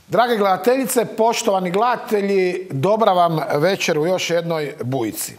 Drage gledateljice, poštovani gledatelji, dobra vam večer u još jednoj bujici.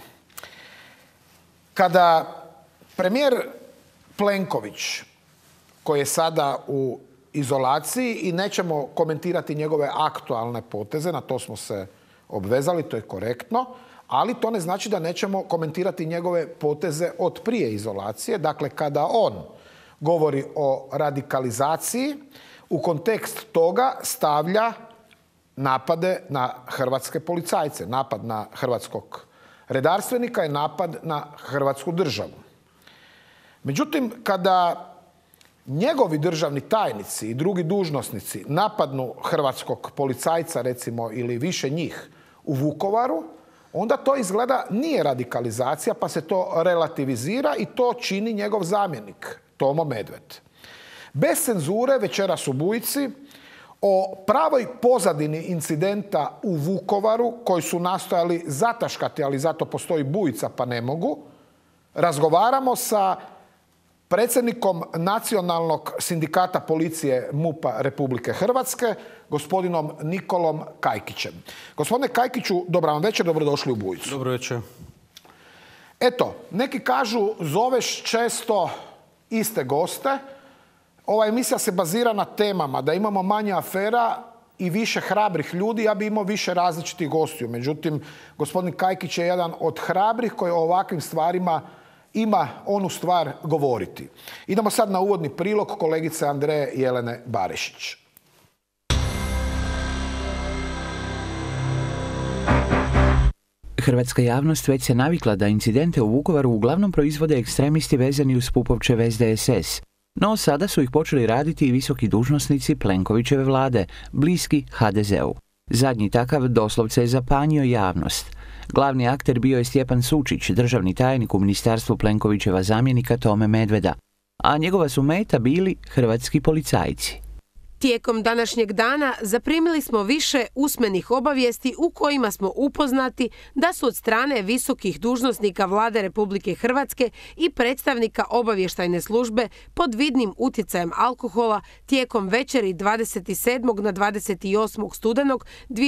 Kada premijer Plenković, koji je sada u izolaciji i nećemo komentirati njegove aktualne poteze, na to smo se obvezali, to je korektno, ali to ne znači da nećemo komentirati njegove poteze od prije izolacije. Dakle, kada on govori o radikalizaciji, u kontekst toga stavlja napade na hrvatske policajce. Napad na hrvatskog redarstvenika je napad na hrvatsku državu. Međutim, kada njegovi državni tajnici i drugi dužnosnici napadnu hrvatskog policajca, recimo, ili više njih u Vukovaru, onda to izgleda nije radikalizacija, pa se to relativizira i to čini njegov zamjenik, Tomo Medved. Bez cenzure večeras u bujici o pravoj pozadini incidenta u Vukovaru, koji su nastojali zataškati, ali zato postoji bujica pa ne mogu, razgovaramo sa predsjednikom Nacionalnog sindikata policije MUP-a Republike Hrvatske, gospodinom Nikolom Kajkićem. Gospodine Kajkiću, dobra vam večer, dobrodošli u bujicu. Dobro večer. Eto, neki kažu zoveš često iste goste. Ova emisija se bazira na temama, da imamo manje afera i više hrabrih ljudi, ja bi imao više različitih gostiju. Međutim, gospodin Kajkić je jedan od hrabrih koji o ovakvim stvarima ima onu stvar govoriti. Idemo sad na uvodni prilog kolegice Andreje Jelene Barišić. Hrvatska javnost već se navikla da incidente u Vukovaru uglavnom proizvode ekstremisti vezani uz Pupovčev SDSS. No sada su ih počeli raditi i visoki dužnosnici Plenkovićeve vlade, bliski HDZ-u. Zadnji takav doslovce je zapanjio javnost. Glavni akter bio je Stjepan Sučić, državni tajnik u ministarstvu Plenkovićeva zamjenika Tome Medveda, a njegova su meta bili hrvatski policajci. Tijekom današnjeg dana zaprimili smo više usmenih obavijesti u kojima smo upoznati da su od strane visokih dužnosnika Vlade Republike Hrvatske i predstavnika obavještajne službe pod vidnim utjecajem alkohola tijekom večeri 27. na 28. studenog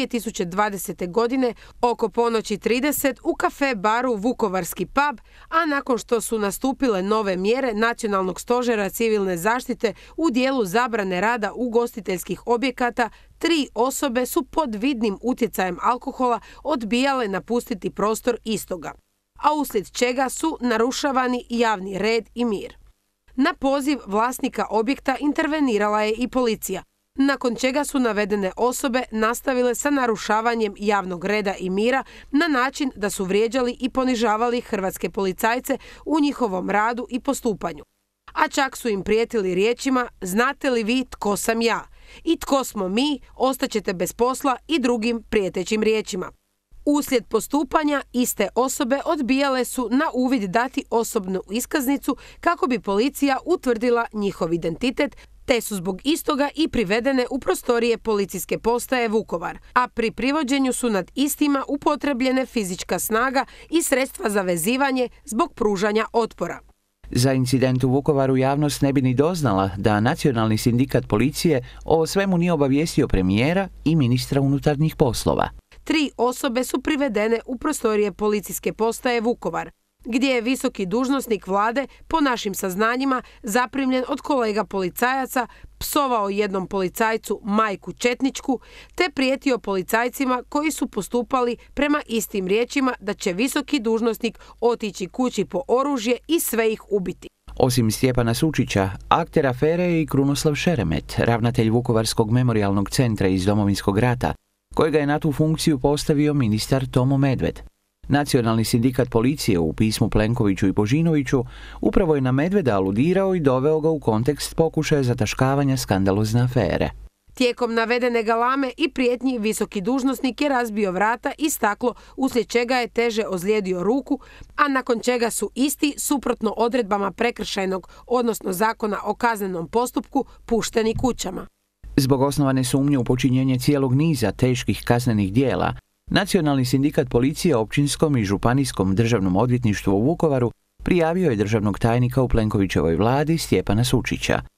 2020. godine oko ponoći 30 u kafe baru Vukovarski pub, a nakon što su nastupile nove mjere Nacionalnog stožera civilne zaštite u dijelu zabrane rada ugostiteljskih objekata, 3 osobe su pod vidnim utjecajem alkohola odbijale napustiti prostor istoga, a uslijed čega su narušavani javni red i mir. Na poziv vlasnika objekta intervenirala je i policija, nakon čega su navedene osobe nastavile sa narušavanjem javnog reda i mira na način da su vrijeđali i ponižavali hrvatske policajce u njihovom radu i postupanju. A čak su im prijetili riječima "Znate li vi tko sam ja?" i "Tko smo mi, ostaćete bez posla" i drugim prijetećim riječima. Uslijed postupanja iste osobe odbijale su na uvid dati osobnu iskaznicu kako bi policija utvrdila njihov identitet, te su zbog istoga i privedene u prostorije policijske postaje Vukovar, a pri privođenju su nad istima upotrebljene fizička snaga i sredstva za vezivanje zbog pružanja otpora. Za incident u Vukovaru javnost ne bi ni doznala da Nacionalni sindikat policije o svemu nije obavijestio premijera i ministra unutarnjih poslova. 3 osobe su privedene u prostorije policijske postaje Vukovar, gdje je visoki dužnosnik vlade, po našim saznanjima, zaprimljen od kolega policajaca, psovao jednom policajcu majku četničku, te prijetio policajcima koji su postupali prema istim riječima da će visoki dužnosnik otići kući po oružje i sve ih ubiti. Osim Stjepana Sučića, akter afere je i Krunoslav Šeremet, ravnatelj Vukovarskog memorijalnog centra iz Domovinskog rata, kojega je na tu funkciju postavio ministar Tomo Medved. Nacionalni sindikat policije u pismu Plenkoviću i Božinoviću upravo je na Medveda aludirao i doveo ga u kontekst pokušaja zataškavanja skandalozne afere. Tijekom navedene galame i prijetnji visoki dužnosnik je razbio vrata i staklo, uslijed čega je teže ozlijedio ruku, a nakon čega su isti, suprotno odredbama prekršajnog, odnosno Zakona o kaznenom postupku, pušteni kućama. Zbog osnovane sumnje u počinjenje cijelog niza teških kaznenih djela, Nacionalni sindikat policije Općinskom i Županijskom državnom odvjetništvu u Vukovaru prijavio je državnog tajnika u Plenkovićevoj vladi Stjepana Sučića.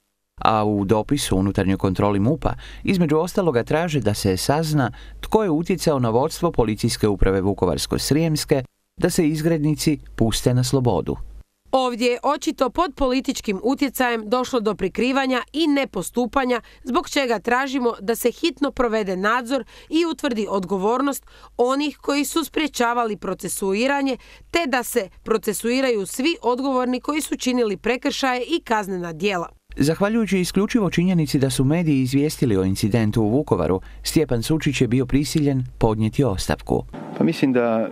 a u dopisu unutarnjoj kontroli MUP-a između ostaloga traže da se sazna tko je utjecao na vodstvo policijske uprave Vukovarsko-srijemske da se izgrednici puste na slobodu. Ovdje je očito pod političkim utjecajem došlo do prikrivanja i nepostupanja, zbog čega tražimo da se hitno provede nadzor i utvrdi odgovornost onih koji su sprječavali procesuiranje, te da se procesuiraju svi odgovorni koji su činili prekršaje i kaznena djela. Zahvaljujući isključivo činjenici da su mediji izvijestili o incidentu u Vukovaru, Stjepan Sučić je bio prisiljen podnijeti ostavku. Pa mislim da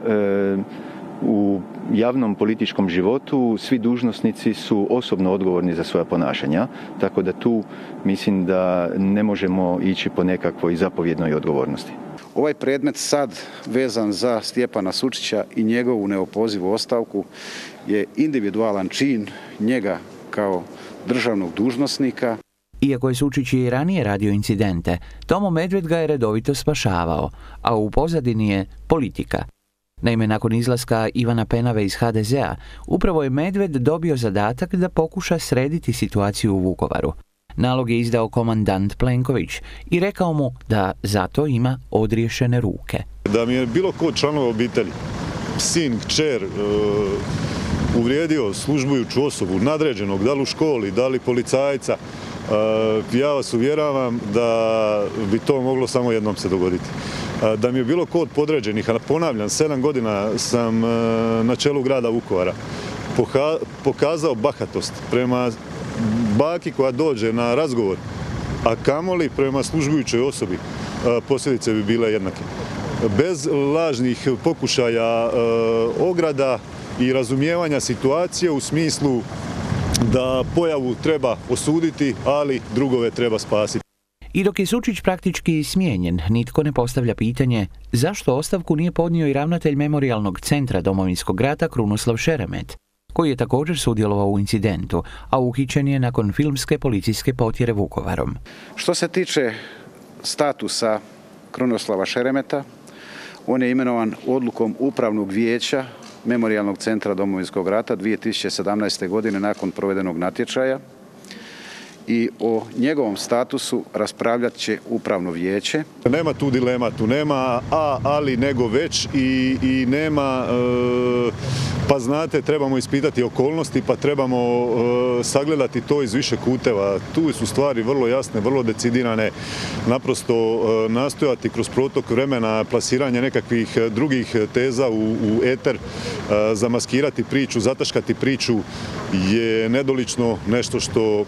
u javnom političkom životu svi dužnosnici su osobno odgovorni za svoja ponašanja, tako da tu mislim da ne možemo ići po nekakvoj zapovjednoj odgovornosti. Ovaj predmet sad vezan za Stjepana Sučića i njegovu neopozivu ostavku je individualan čin njega kao državnog dužnosnika. Iako je Sučić i ranije radio incidente, Tomo Medved ga je redovito spašavao, a u pozadini je politika. Naime, nakon izlaska Ivana Penave iz HDZ-a, upravo je Medved dobio zadatak da pokuša srediti situaciju u Vukovaru. Nalog je izdao komandant Plenković i rekao mu da zato ima odriješene ruke. Da mi je bilo ko članova obitelji, sin, kćer, uvrijedio službujuću osobu, nadređenog, da li u školi, da li policajca, ja vas uvjeravam da bi to moglo samo jednom se dogoditi. Da mi je bilo ko od podređenih, a ponavljam, 7 godina sam na čelu grada Vukovara, pokazao bahatost prema baki koja dođe na razgovor, a kamoli prema službujućoj osobi, posljedice bi bile jednake. Bez lažnih pokušaja ograda i razumijevanja situacije u smislu da pojavu treba osuditi, ali drugove treba spasiti. I dok je Sučić praktički smijenjen, nitko ne postavlja pitanje zašto ostavku nije podnio i ravnatelj Memorijalnog centra Domovinskog rata Krunoslav Šeremet, koji je također sudjelovao u incidentu, a uhićen je nakon filmske policijske potjere Vukovarom. Što se tiče statusa Krunoslava Šeremeta, on je imenovan odlukom Upravnog vijeća Memorijalnog centra Domovinskog rata 2017. godine nakon provedenog natječaja i o njegovom statusu raspravljat će Upravno vijeće. Nema tu dilema, tu nema ali, nego već i nema, pa znate, trebamo ispitati okolnosti, pa trebamo sagledati to iz više kuteva. Tu su stvari vrlo jasne, vrlo decidirane, naprosto nastojati kroz protok vremena plasiranje nekakvih drugih teza u eter, zamaskirati priču, zataškati priču je nedolično, nešto što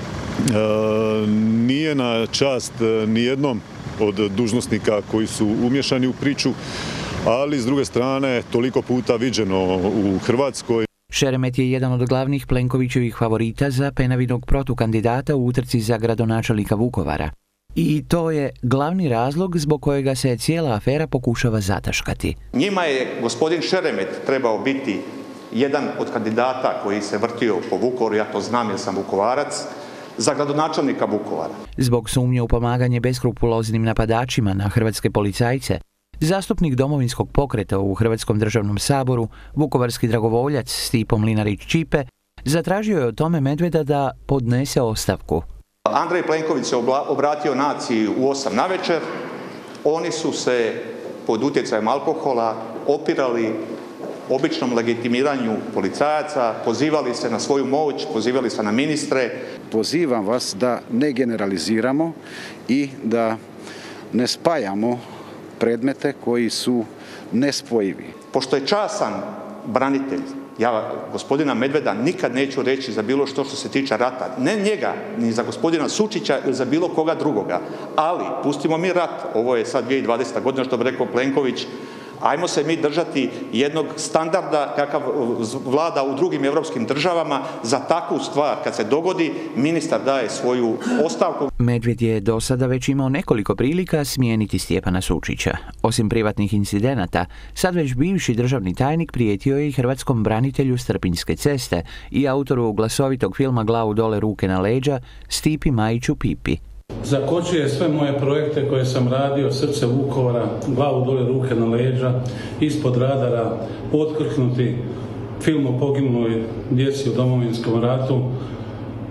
nije na čast nijednom od dužnosnika koji su umješani u priču, ali s druge strane toliko puta viđeno u Hrvatskoj. Šeremet je jedan od glavnih Plenkovićevih favorita za Penavinog protukandidata u utrci za gradonačelnika Vukovara. I to je glavni razlog zbog kojega se cijela afera pokušava zataškati. Njima je gospodin Šeremet trebao biti jedan od kandidata koji se vrtio po Vukovaru, ja to znam jer sam Vukovarac, za gradonačelnika Vukovara. Zbog sumnje u pomaganje beskrupuloznim napadačima na hrvatske policajce, zastupnik Domovinskog pokreta u Hrvatskom državnom saboru, vukovarski dragovoljac Stipo Mlinarić-Ćipe, zatražio je od Tome Medveda da podnese ostavku. Andrej Plenković se obratio naciji u 8 navečer. Oni su se pod utjecajem alkohola opirali običnom legitimiranju policajaca, pozivali se na svoju moć, pozivali se na ministre. Pozivam vas da ne generaliziramo i da ne spajamo predmete koji su nespojivi. Pošto je časan branitelj, ja gospodina Medveda nikad neću reći za bilo što se tiče rata. Ne njega, ni za gospodina Sučića ili za bilo koga drugoga. Ali, pustimo mi rat, ovo je sad 2020. godina što bi rekao Plenković, ajmo se mi držati jednog standarda kakav vlada u drugim europskim državama. Za takvu stvar, kad se dogodi, ministar daje svoju ostavku. Medved je do sada već imao nekoliko prilika smijeniti Stjepana Sučića. Osim privatnih incidenata, sad već bivši državni tajnik prijetio je i hrvatskom branitelju s Trpinjske ceste i autoru glasovitog filma Glavu dole, ruke na leđa, Stipi Majiću Pipi. Zakočio je sve moje projekte koje sam radio, Srce Vukovara, Glavu dole, ruke na leđa, Ispod radara, Potkrknuti, film o poginuloj djeci u Domovinskom ratu.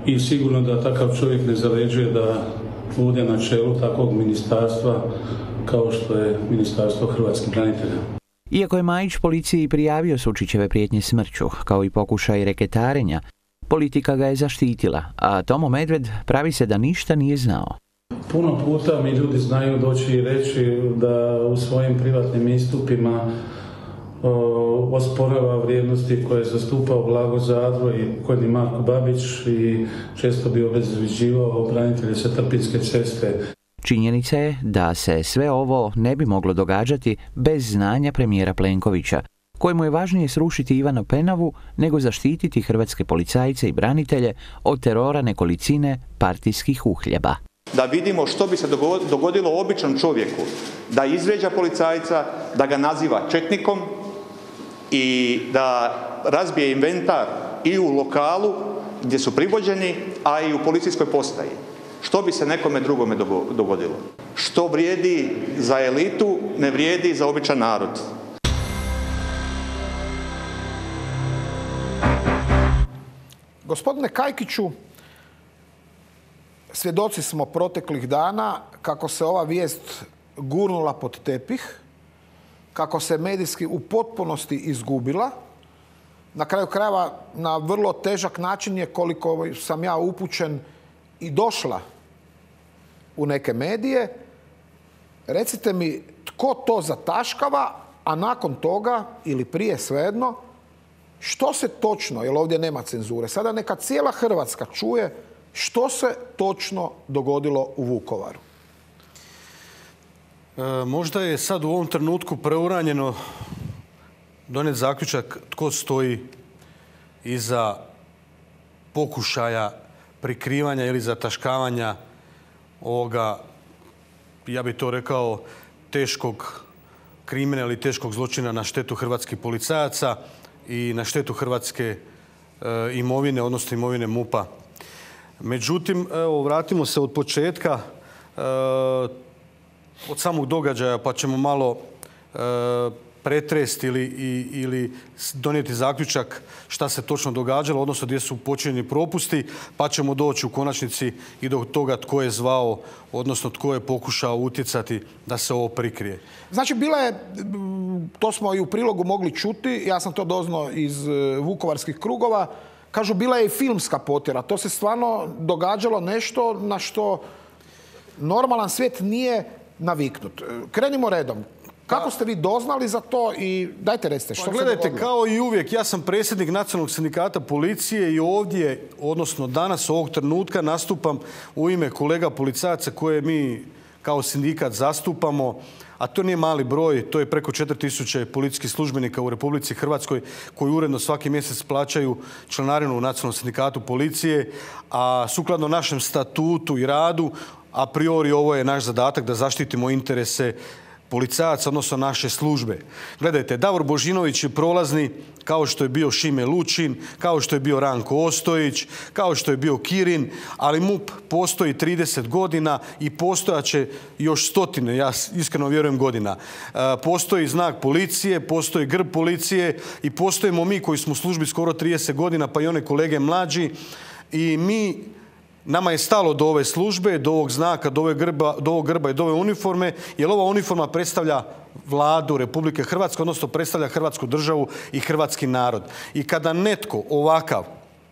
i sigurno da takav čovjek ne zaređuje da bude na čelu takvog ministarstva kao što je Ministarstvo hrvatskih branitelja. Iako je Majić policiji prijavio Sučićeve prijetnje smrću, kao i pokušaj reketarenja, politika ga je zaštitila, a Tomo Medved pravi se da ništa nije znao. Puno puta mi ljudi znaju doći i reći da u svojim privatnim istupima osporava vrijednosti koje je zastupao Blago Zadro i pokojni Marko Babić i često bi obezvređivao branitelje sa Trpinjske ceste. Činjenica je da se sve ovo ne bi moglo događati bez znanja premijera Plenkovića, kojemu je važnije srušiti Ivana Penavu nego zaštititi hrvatske policajce i branitelje od terora nekolicine partijskih uhljeba. Da vidimo što bi se dogodilo običnom čovjeku, da izvrijeđa policajca, da ga naziva četnikom i da razbije inventar i u lokalu gdje su privođeni, a i u policijskoj postaji. Što bi se nekome drugome dogodilo? Što vrijedi za elitu, ne vrijedi za običan narod. Gospodine Kajkiću, svjedoci smo proteklih dana kako se ova vijest gurnula pod tepih, kako se medijski u potpunosti izgubila. Na kraju krajeva na vrlo težak način je, koliko sam ja upućen, i došla u neke medije. Recite mi tko to zataškava, a nakon toga ili prije, svejedno, što se točno, jer ovdje nema cenzure, sada neka cijela Hrvatska čuje što se točno dogodilo u Vukovaru. Možda je sad u ovom trenutku preuranjeno donijeti zaključak tko stoji iza pokušaja prikrivanja ili zataškavanja ovoga, ja bih to rekao, teškog krimena ili teškog zločina na štetu hrvatskih policajaca i na štetu hrvatske imovine, odnosno imovine MUP-a. Međutim, evo, vratimo se od početka, od samog događaja, pa ćemo malo pretresti ili donijeti zaključak šta se točno događalo, odnosno gdje su počinjeni propusti, pa ćemo doći u konačnici i do toga tko je zvao, odnosno tko je pokušao utjecati da se ovo prikrije. Znači, bila je, to smo i u prilogu mogli čuti, ja sam to doznao iz vukovarskih krugova, kažu bila je i filmska potjera. To se stvarno događalo nešto na što normalan svijet nije naviknut. Krenimo redom. Kako ste vi doznali za to i dajte recite što se dogodilo? Gledajte, kao i uvijek, ja sam predsjednik Nacionalnog sindikata policije i ovdje, odnosno danas, ovog trenutka, nastupam u ime kolega policajaca koje mi kao sindikat zastupamo, a to nije mali broj, to je preko 4000 policijskih službenika u Republici Hrvatskoj koji uredno svaki mjesec plaćaju članarinu u Nacionalnom sindikatu policije, a sukladno našem statutu i radu, a priori ovo je naš zadatak da zaštitimo interese policajaca, odnosno naše službe. Gledajte, Davor Božinović je prolazni kao što je bio Šime Lučin, kao što je bio Ranko Ostojić, kao što je bio Kirin, ali MUP postoji 30 godina i postojaće još stotine, ja iskreno vjerujem, godina. Postoji znak policije, postoji grb policije i postojimo mi koji smo u službi skoro 30 godina, pa i one kolege mlađi, i nama je stalo do ove službe, do ovog znaka, do ovog grba i do ove uniforme, jer ova uniforma predstavlja Vladu Republike Hrvatske, odnosno predstavlja Hrvatsku državu i hrvatski narod. I kada netko ovakav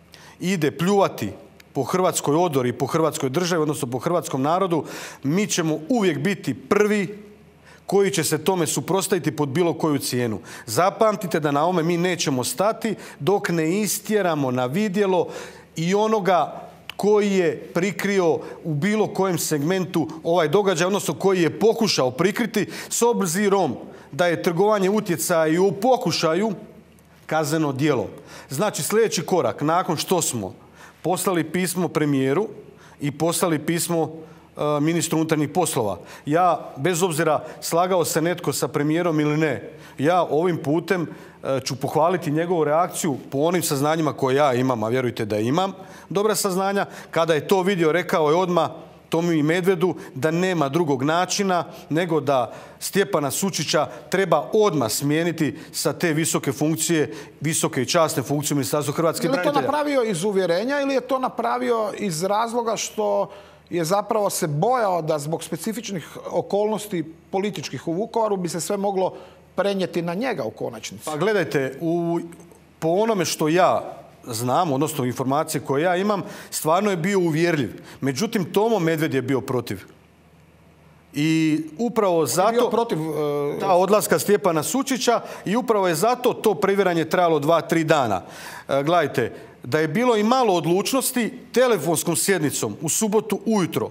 ide pljuvati po hrvatskoj odori i po hrvatskoj državi, odnosno po hrvatskom narodu, mi ćemo uvijek biti prvi koji će se tome suprotstaviti pod bilo koju cijenu. Zapamtite da na ovome mi nećemo stati dok ne istjeramo na vidjelo i onoga koji je prikrio u bilo kojem segmentu ovaj događaj, odnosno koji je pokušao prikriti, s obzirom da je trgovanje utjecaja i u pokušaju kazneno djelo. Znači, sljedeći korak, nakon što smo poslali pismo premijeru i poslali pismo ministru unutarnjih poslova. Ja, bez obzira slagao se netko sa premijerom ili ne, ja ovim putem ću pohvaliti njegovu reakciju po onim saznanjima koje ja imam, a vjerujte da imam dobra saznanja. Kada je to vidio, rekao je odmah Tomi Medvedu da nema drugog načina nego da Stjepana Sučića treba odmah smijeniti sa te visoke funkcije, visoke i časne funkcije u Ministarstvu hrvatskih branitelja. Je li to napravio iz uvjerenja ili je to napravio iz razloga što je zapravo se bojao da zbog specifičnih okolnosti političkih u Vukovaru bi se sve moglo prenijeti na njega u konačnici? Pa gledajte, po onome što ja znam, odnosno informacije koje ja imam, stvarno je bio uvjerljiv. Međutim, Tomo Medved je bio protiv. I upravo zato ta odlaska Stjepana Sučića i upravo je zato to previranje trajalo 2-3 dana. Gledajte, da je bilo i malo odlučnosti, telefonskom sjednicom u subotu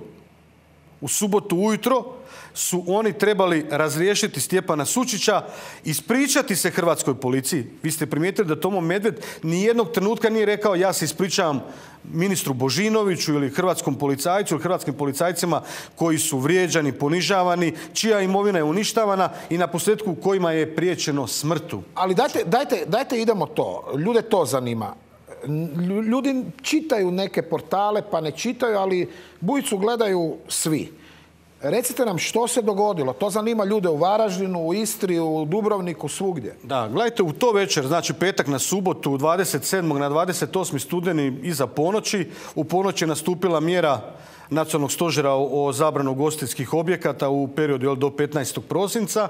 ujutro su oni trebali razriješiti Stjepana Sučića, ispričati se hrvatskoj policiji. Vi ste primijetili da Tomo Medved nijednog trenutka nije rekao ja se ispričavam ministru Božinoviću ili hrvatskom policajcu ili hrvatskim policajcima koji su vrijeđani, ponižavani, čija imovina je uništavana i na posljedku kojima je priječeno smrtu. Ali dajte idemo to. Ljude to zanima. Ljudi čitaju neke portale pa ne čitaju, ali Bujicu gledaju svi. Recite nam što se dogodilo. To zanima ljude u Varaždinu, u Istri, u Dubrovniku, svugdje. Da, gledajte, u to večer, znači petak na subotu, 27. na 28. studeni iza ponoći, u ponoći je nastupila mjera Nacionalnog stožera o zabranu ugostiteljskih objekata u periodu do 15. prosinca.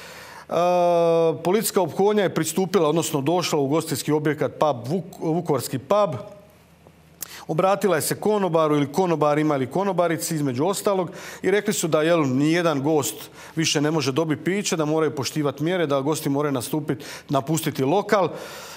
Policijska ophodnja je pristupila, odnosno došla u ugostiteljski objekat Vukovarski pub. Obratila je se konobaru ili konobarima ili konobarici između ostalog i rekli su da nijedan gost više ne može dobiti piće, da moraju poštivati mjere, da gosti moraju napustiti lokal.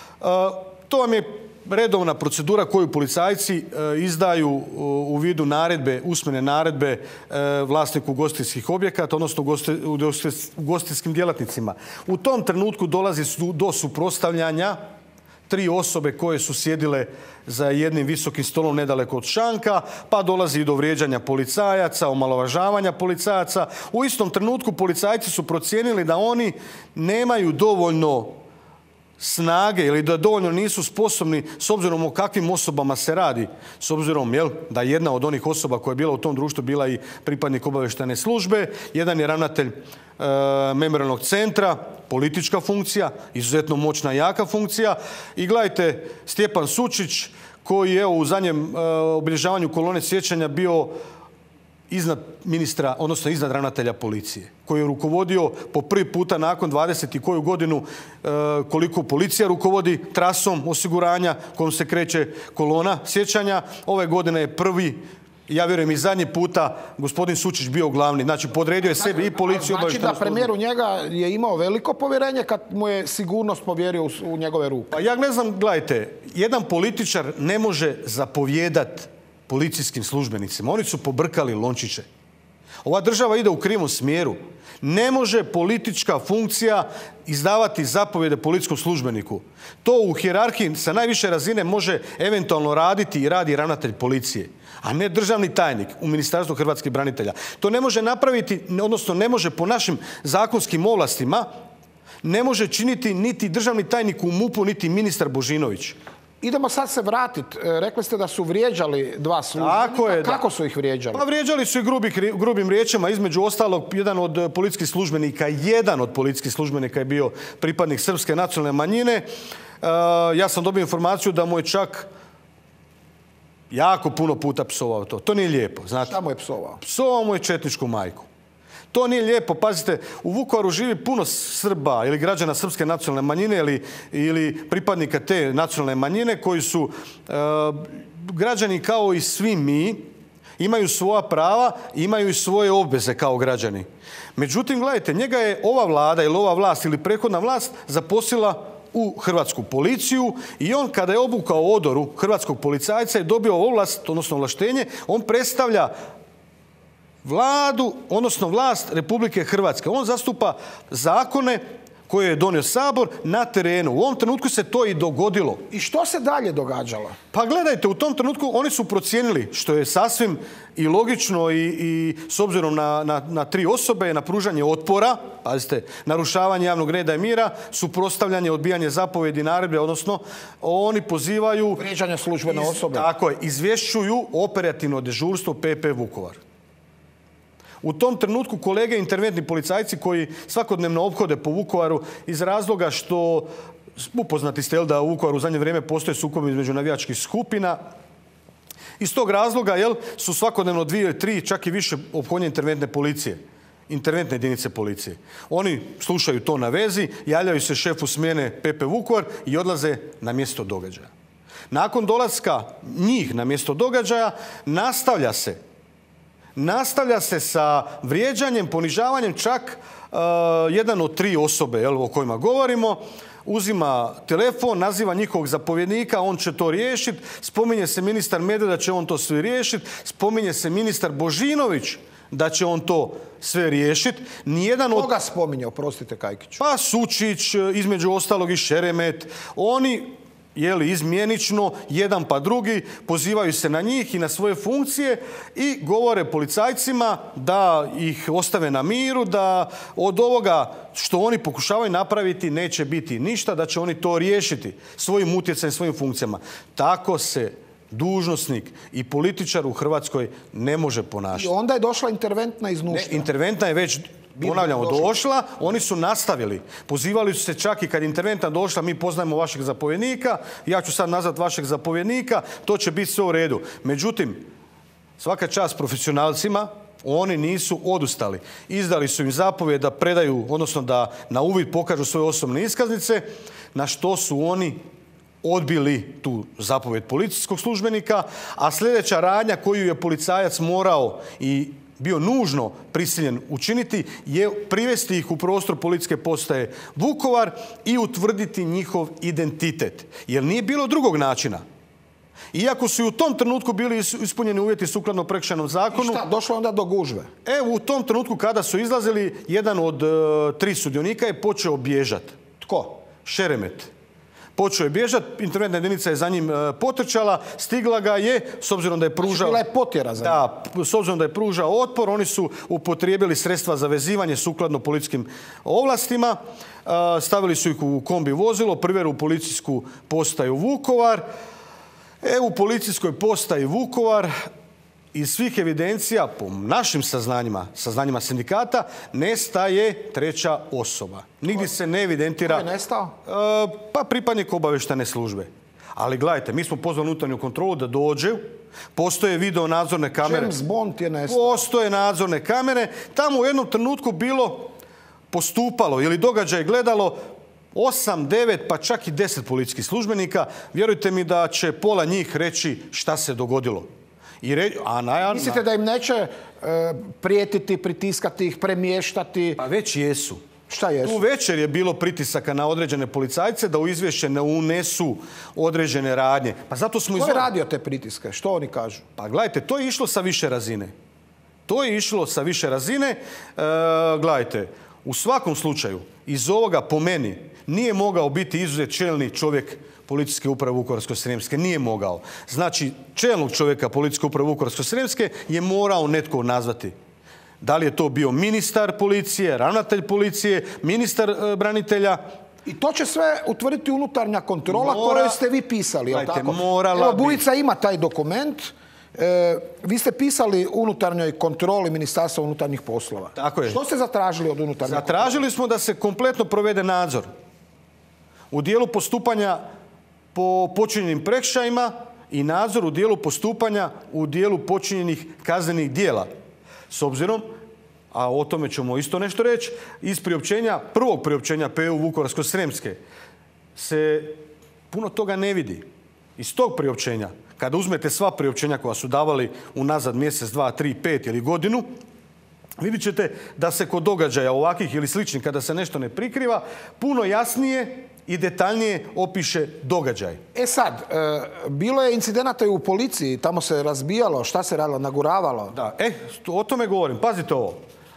To vam je redovna procedura koju policajci izdaju u vidu naredbe, usmene naredbe vlasniku ugostiteljskih objekata, odnosno ugostiteljskim djelatnicima. U tom trenutku dolazi do suprotstavljanja 3 osobe koje su sjedile za jednim visokim stolom nedaleko od šanka, pa dolazi i do vrijeđanja policajaca, omalovažavanja policajaca. U istom trenutku policajci su procijenili da oni nemaju dovoljno snage ili da dovoljno nisu sposobni, s obzirom o kakvim osobama se radi, s obzirom da jedna od onih osoba koja je bila u tom društvu bila i pripadnik obavještajne službe, jedan je ravnatelj memorijalnog centra, politička funkcija, izuzetno moćna i jaka funkcija. I gledajte, Stjepan Sučić koji je u zadnjem obilježavanju kolone sjećanja bio iznad ministra, odnosno iznad ravnatelja policije, koji je rukovodio po prvi puta nakon 20 i koju godinu koliko policija rukovodi trasom osiguranja kojom se kreće kolona sjećanja. Ove godine je prvi, ja vjerujem i zadnji puta, gospodin Sučić bio glavni. Znači, podredio je sebi i policiju. Znači da premijer u njega je imao veliko povjerenje kad mu je sigurnost povjerio u njegove ruke. Pa ja ne znam, gledajte, jedan političar ne može zapovijedati policijskim službenicima. Oni su pobrkali lončiće. Ova država ide u krivom smjeru. Ne može politička funkcija izdavati zapovjede policijskom službeniku. To u hijerarhiji sa najviše razine može eventualno raditi i radi ravnatelj policije, a ne državni tajnik u Ministarstvu hrvatskih branitelja. To ne može napraviti, odnosno ne može po našim zakonskim ovlastima, ne može činiti niti državni tajnik u MUP-u, niti ministar Božinović. Idemo sad se vratiti. Rekli ste da su vrijeđali 2 službenika. Kako su ih vrijeđali? Pa vrijeđali su i grubim riječima. Između ostalog, jedan od policijskih službenika je bio pripadnik srpske nacionalne manjine. Ja sam dobio informaciju da mu je čak jako puno puta psovao to. To nije lijepo. Znate? Šta mu je psovao? Psovao mu je četničku majku. To nije lijepo. Pazite, u Vukovaru živi puno Srba ili građana srpske nacionalne manjine ili pripadnika te nacionalne manjine koji su građani kao i svi mi, imaju svoja prava, imaju i svoje obveze kao građani. Međutim, gledajte, njega je ova vlada ili ova vlast ili prethodna vlast zaposlila u hrvatsku policiju i on kada je obukao odoru hrvatskog policajca i dobio ovlast, odnosno ovlaštenje, on predstavlja vladu, odnosno vlast Republike Hrvatske. On zastupa zakone koje je donio Sabor na terenu. U ovom trenutku se to i dogodilo. I što se dalje događalo? Pa gledajte, u tom trenutku oni su procijenili, što je sasvim i logično i s obzirom na 3 osobe, na pružanje otpora, pazite, narušavanje javnog reda i mira, suprotstavljanje, odbijanje zapovjedi, naredbe, odnosno oni pozivaju... Vrijeđanje službene osobe. Tako je, izvješćuju operativno dežurstvo PP Vukovar. U tom trenutku kolege interventni policajci koji svakodnevno ophode po Vukovaru iz razloga što upoznati ste da u Vukovaru u zadnje vrijeme postoje sukobi između navijačkih skupina. Iz tog razloga su svakodnevno 2, 3, čak i više ophodnje interventne policije. Interventne jedinice policije. Oni slušaju to na vezi, javljaju se šefu smjene PP Vukovar i odlaze na mjesto događaja. Nakon dolaska njih na mjesto događaja nastavlja se sa vrijeđanjem, ponižavanjem, čak jedan od 3 osobe o kojima govorimo uzima telefon, naziva njihovog zapovjednika, on će to riješiti, spominje se ministar Medved da će on to sve riješiti, spominje se ministar Božinović da će on to sve riješiti. Koga spominje, oprostite Kajkiću? Pa Sučić, između ostalog i Šeremet. Oni, izmjenično, jedan pa drugi, pozivaju se na njih i na svoje funkcije i govore policajcima da ih ostave na miru, da od ovoga što oni pokušavaju napraviti neće biti ništa, da će oni to riješiti svojim utjecajem, svojim funkcijama. Tako se dužnosnik i političar u Hrvatskoj ne može ponašati. I onda je došla interventna iznuštra. Interventna je već, ponavljamo, došla. Oni su nastavili. Pozivali su se čak i kad interventna došla, mi poznajemo vašeg zapovjednika, ja ću sad nazvat vašeg zapovjednika, to će biti sve u redu. Međutim, svaka čast profesionalcima, oni nisu odustali. Izdali su im zapovjed da predaju, odnosno da na uvid pokažu svoje osobne iskaznice, na što su oni odbili tu zapovjed policijskog službenika, a sljedeća radnja koju je policajac morao i bio nužno prisiljen učiniti je privesti ih u prostor policijske postaje Vukovar i utvrditi njihov identitet. Jer nije bilo drugog načina. Iako su i u tom trenutku bili ispunjeni uvjeti sukladno prekršajnom zakonu. I šta, došlo onda do gužve? U tom trenutku kada su izlazili, jedan od 3 sudionika je počeo bježati. Tko? Šeremet. Počeo je bježati, interventna jedinica je za njim potrčala, stigla ga je, s obzirom da je pružao... Bila je potjera za njim. Da, s obzirom da je pružao otpor, oni su upotrijebili sredstva za vezivanje sukladno policijskim ovlastima, stavili su ih u kombi vozilo, priveli u policijsku postaju Vukovar. U policijskoj postaji Vukovar iz svih evidencija, po našim saznanjima sindikata, nestaje 3. osoba. Nigdje se ne evidentira... Ko je nestao? Pa pripadnik obavještajne službe. Ali gledajte, mi smo pozvali unutarnju kontrolu da dođe, postoje video nadzorne kamere. James Bond je nestao. Postoje nadzorne kamere. Tamo u jednom trenutku bilo postupalo ili događaj gledalo 8, 9, pa čak i 10 policijskih službenika. Vjerujte mi da će pola njih reći šta se dogodilo. Mislite da im neće prijetiti, pritiskati ih, premještati? Pa već jesu. Šta jesu? Tu večer je bilo pritisaka na određene policajce da u izvješće ne unesu određene radnje. Pa zato smo... Ko je radio te pritiske? Što oni kažu? Pa gledajte, to je išlo sa više razine. Gledajte, u svakom slučaju, iz ovoga po meni nije mogao biti izuzet čelni čovjek Policijske uprave Vukovarsko-srijemske. Nije mogao. Znači, čelnog čovjeka Policijske uprave Vukovarsko-srijemske je morao netko nazvati. Da li je to bio ministar policije, ravnatelj policije, ministar branitelja? I to će sve utvrditi unutarnja kontrola koju ste vi pisali, je li tako? Evo, Bujica ima taj dokument. Vi ste pisali unutarnjoj kontroli Ministarstva unutarnjih poslova. Tako je. Što ste zatražili od unutarnje kontrole? Zatražili smo da se kompletno provede nadzor u dijelu postupanja po počinjenim prekršajima i nadzor u dijelu postupanja u dijelu počinjenih kaznenih djela. S obzirom, a o tome ćemo isto nešto reći, iz prvog priopćenja PU Vukovarsko-srijemske se puno toga ne vidi. Iz tog priopćenja, kada uzmete sva priopćenja koja su davali unazad mjesec, 2, 3, 5 ili godinu, vidjet ćete da se kod događaja ovakvih ili sličnih, kada se nešto ne prikriva, puno jasnije i detaljnije opiše događaj. Sad, bilo je incidenata i u policiji, tamo se razbijalo, šta se radilo, naguravalo? Da, o tome govorim. Pazite ovo.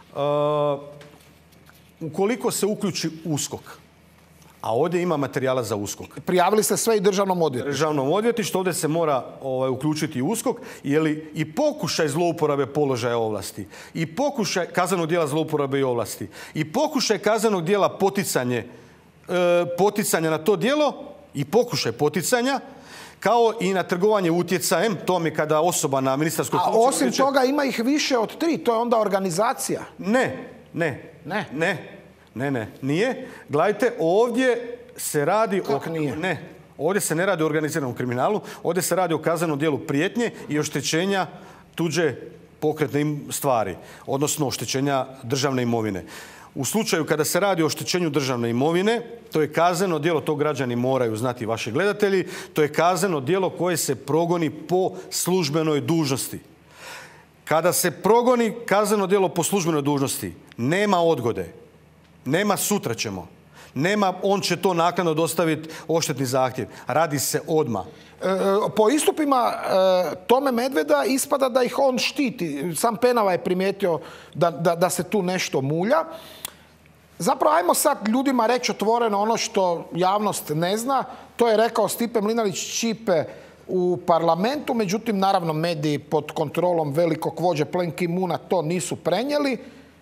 Ukoliko se uključi USKOK, a ovdje ima materijala za USKOK. Prijavili ste sve i Državnom odvjetništvu. Državnom odvjetništvu, ovdje se mora uključiti i USKOK, jer i pokušaj zlouporabe položaja ovlasti, i pokušaj kaznenog djela zlouporabe i ovlasti, i pokušaj kaznenog djela poticanja na to djelo, i pokušaj poticanja, kao i na trgovanje utjecajem, to mi kada osoba na ministarskoj funkciji... A osim toga ima ih više od 3, to je onda organizacija. Ne, nije. Gledajte, ovdje se radi o... Nije? Ne, ovdje se ne radi o organiziranom kriminalu, ovdje se radi o kaznenom djelu prijetnje i oštećenja tuđe pokretne stvari, odnosno oštećenja državne imovine. U slučaju kada se radi o oštećenju državne imovine, to je kazneno djelo, to građani moraju znati, vaši gledatelji, to je kazneno djelo koje se progoni po službenoj dužnosti. Kada se progoni kazneno djelo po službenoj dužnosti, nema odgode, nema sutra ćemo, nema on će to naknadno dostaviti odštetni zahtjev, radi se odmah. Po istupima Tome Medveda ispada da ih on štiti. Sam Penava je primijetio da se tu nešto mulja. Zapravo, ajmo sad ljudima reći otvoreno ono što javnost ne zna. To je rekao Stipe Mlinarić-Ćipe u parlamentu, međutim, naravno, mediji pod kontrolom velikog vođe Plen Ki-moona to nisu prenijeli.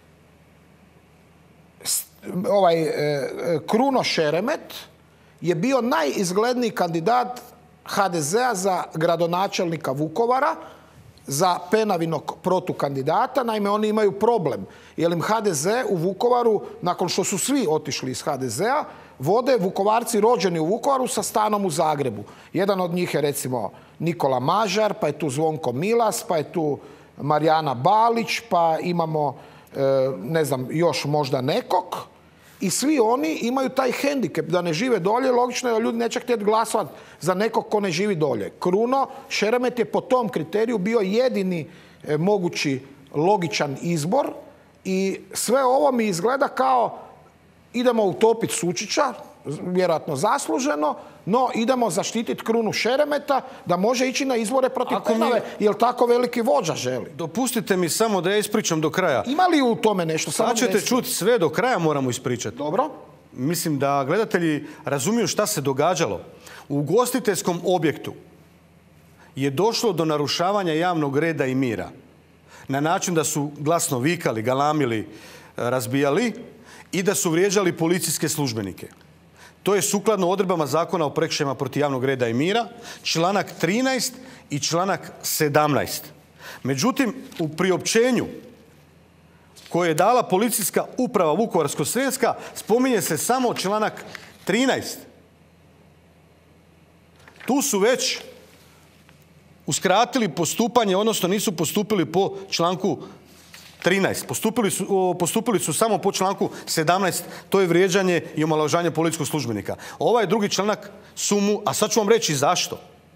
Kruno Šeremet je bio najizgledniji kandidat HDZ-a za gradonačelnika Vukovara, za Penavinog protukandidata. Naime, oni imaju problem, jer im HDZ u Vukovaru, nakon što su svi otišli iz HDZ-a, vode Vukovarci rođeni u Vukovaru sa stanom u Zagrebu. Jedan od njih je recimo Nikola Mažar, pa je tu Zvonko Milas, pa je tu Marijana Balić, pa imamo, ne znam, još možda nekog. I svi oni imaju taj hendikep da ne žive dolje. Logično je da ljudi neće htjeti glasovati za nekog ko ne živi dolje. Kruno Šeremet je po tom kriteriju bio jedini mogući logičan izbor i sve ovo mi izgleda kao idemo utopiti Sučića, vjerojatno zasluženo, no idemo zaštititi Krunu Šeremeta da može ići na izbore protiv Penave, jer tako veliki vođa želi. Dopustite mi samo da ja ispričam do kraja. Ima li u tome nešto? Sad ćete čuti, sve do kraja moramo ispričati. Dobro. Mislim da gledatelji razumiju šta se događalo. U ugostiteljskom objektu je došlo do narušavanja javnog reda i mira. Na način da su glasno vikali, galamili, razbijali i da su vrijeđali policijske službenike. To je sukladno odredbama Zakona o prekršajima protiv javnog reda i mira, članak 13 i članak 17. Međutim, u priopćenju koje je dala policijska uprava Vukovarsko-srijemska spominje se samo članak 13. Tu su već uskratili postupanje, odnosno nisu postupili po članku 13. Postupili su samo po članku 17. To je vrijeđanje i omalovažavanje policijskog službenika. Ovaj drugi članak sumu, a sad ću vam reći zašto.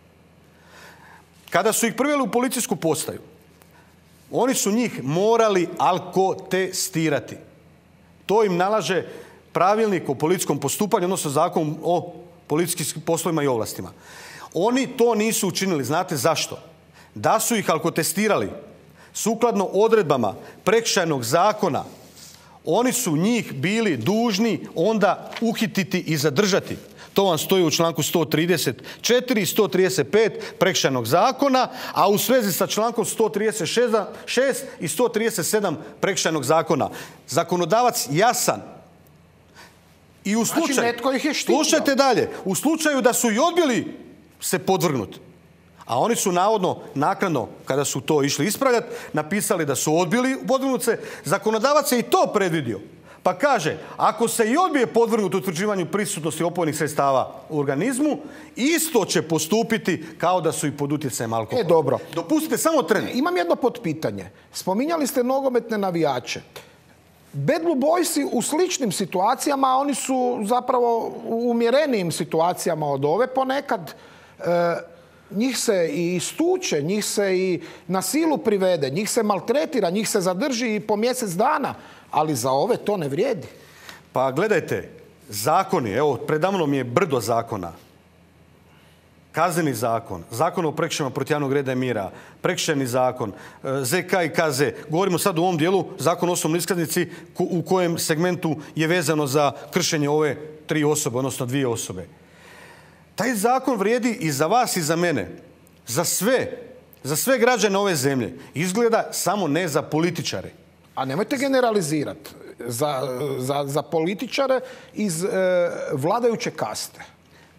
Kada su ih priveli u policijsku postaju, oni su njih morali alkotestirati. To im nalaže pravilnik o policijskom postupanju, odnosno zakon o policijskim poslovima i ovlastima. Oni to nisu učinili. Znate zašto? Da su ih alkotestirali sukladno odredbama prekršajnog zakona, oni su njih bili dužni onda uhititi i zadržati. To vam stoji u članku 134 i 135 prekršajnog zakona, a u svezi sa člankom 136 i 137 prekršajnog zakona. Zakonodavac jasan. I u slučaju, znači, netko ih je štitio. Slušajte dalje, u slučaju da su i odbili se podvrgnuti, a oni su navodno naknadno, kada su to išli ispravljati, napisali da su odbili podvrgnuti se, zakonodavac je i to predvidio. Pa kaže, ako se i odbije podvrgnuti utvrđivanju prisutnosti opojnih sredstava u organizmu, isto će postupiti kao da su i pod utjecajem alkohola. Dobro. Dopustite samo tren. Imam jedno potpitanje. Spominjali ste nogometne navijače. Bad Blue Boysi u sličnim situacijama, oni su zapravo u umjerenijim situacijama od ove ponekad. Njih se i istuče, njih se i na silu privede, njih se maltretira, njih se zadrži i po mjesec dana, ali za ove to ne vrijedi. Pa gledajte, zakoni, evo, predamnom je brdo zakona. Kazneni zakon, zakon o prekršajima protiv javnog reda i mira, prekršajni zakon, ZK i KZ. Govorimo sad u ovom dijelu zakon o osobnoj iskaznici u kojem segmentu je vezano za kršenje ove 3 osobe, odnosno 2 osobe. Taj zakon vrijedi i za vas i za mene. Za sve građane ove zemlje. Izgleda samo ne za političare. A nemojte generalizirati. Za političare iz vladajuće kaste.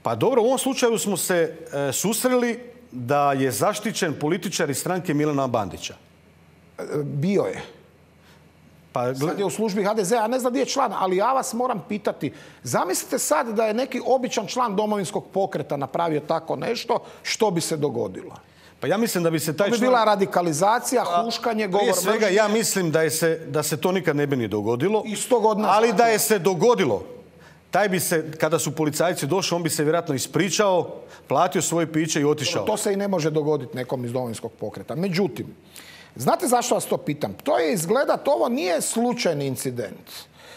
Pa dobro, u ovom slučaju smo se susreli da je zaštićen političar iz stranke Milana Bandića. Bio je. Sad je u službi HDZ-a, ne znam gdje je član, ali ja vas moram pitati, zamislite sad da je neki običan član Domovinskog pokreta napravio tako nešto, što bi se dogodilo? Pa ja mislim da bi se taj član... To bi bila radikalizacija, huškanje, govor mržnje. Prije svega, ja mislim da se to nikad ne bi ni dogodilo. I 100 godina ali da je se dogodilo, taj bi se, kada su policajci došli, on bi se vjerojatno ispričao, platio svoje piće i otišao. To se i ne može dogoditi nekom iz Domovinskog pokreta. Međutim, znate zašto vas to pitam? To je izgledat, ovo nije slučajni incident.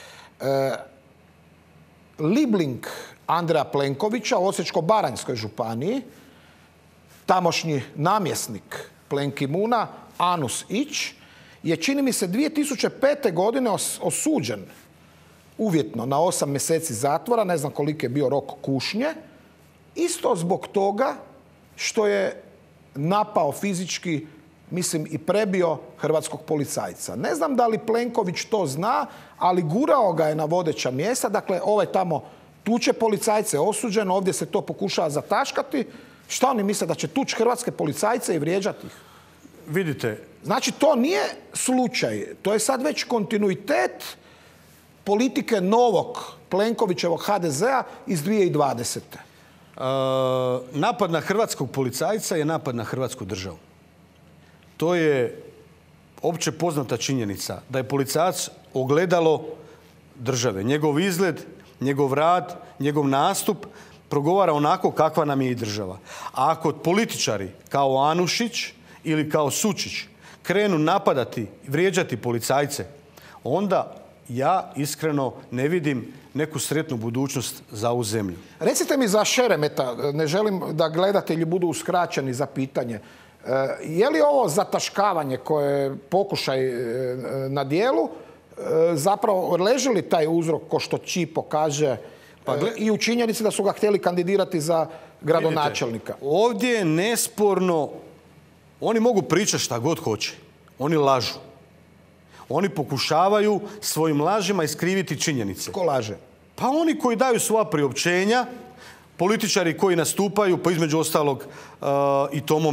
Libling Andreja Plenkovića u Osječko-baranjskoj županiji, tamošnji namjesnik Plenkimuna, Anus Ić, je, čini mi se, 2005. godine osuđen uvjetno na 8 mjeseci zatvora, ne znam koliki je bio rok kušnje, isto zbog toga što je napao fizički, mislim, i prebio hrvatskog policajca. Ne znam da li Plenković to zna, ali gurao ga je na vodeća mjesta. Dakle, ovaj tamo tuče policajce, osuđen, ovdje se to pokušava zataškati. Šta oni misle, da će tući hrvatske policajce i vrijeđati ih? Vidite. Znači, to nije slučaj. To je sad već kontinuitet politike novog Plenkovićevog HDZ-a iz 2020. Napad na hrvatskog policajca je napad na hrvatsku državu. To je opće poznata činjenica da je policajac ogledalo države. Njegov izgled, njegov rad, njegov nastup progovara onako kakva nam je i država. A ako političari kao Anušić ili kao Sučić krenu napadati, vrijeđati policajce, onda ja iskreno ne vidim neku sretnu budućnost za ovu zemlju. Recite mi za Šeremeta, ne želim da gledatelji budu uskraćeni za pitanje. Je li ovo zataškavanje koje je pokušaj na dijelu, zapravo leži li taj uzrok, ko što Čipo kaže, i u činjenici da su ga htjeli kandidirati za gradonačelnika? Vidite, ovdje je nesporno, oni mogu pričati šta god hoće. Oni lažu. Oni pokušavaju svojim lažima iskriviti činjenice. Ko laže? Pa oni koji daju svoja priopćenja, političari koji nastupaju, pa između ostalog i Tomo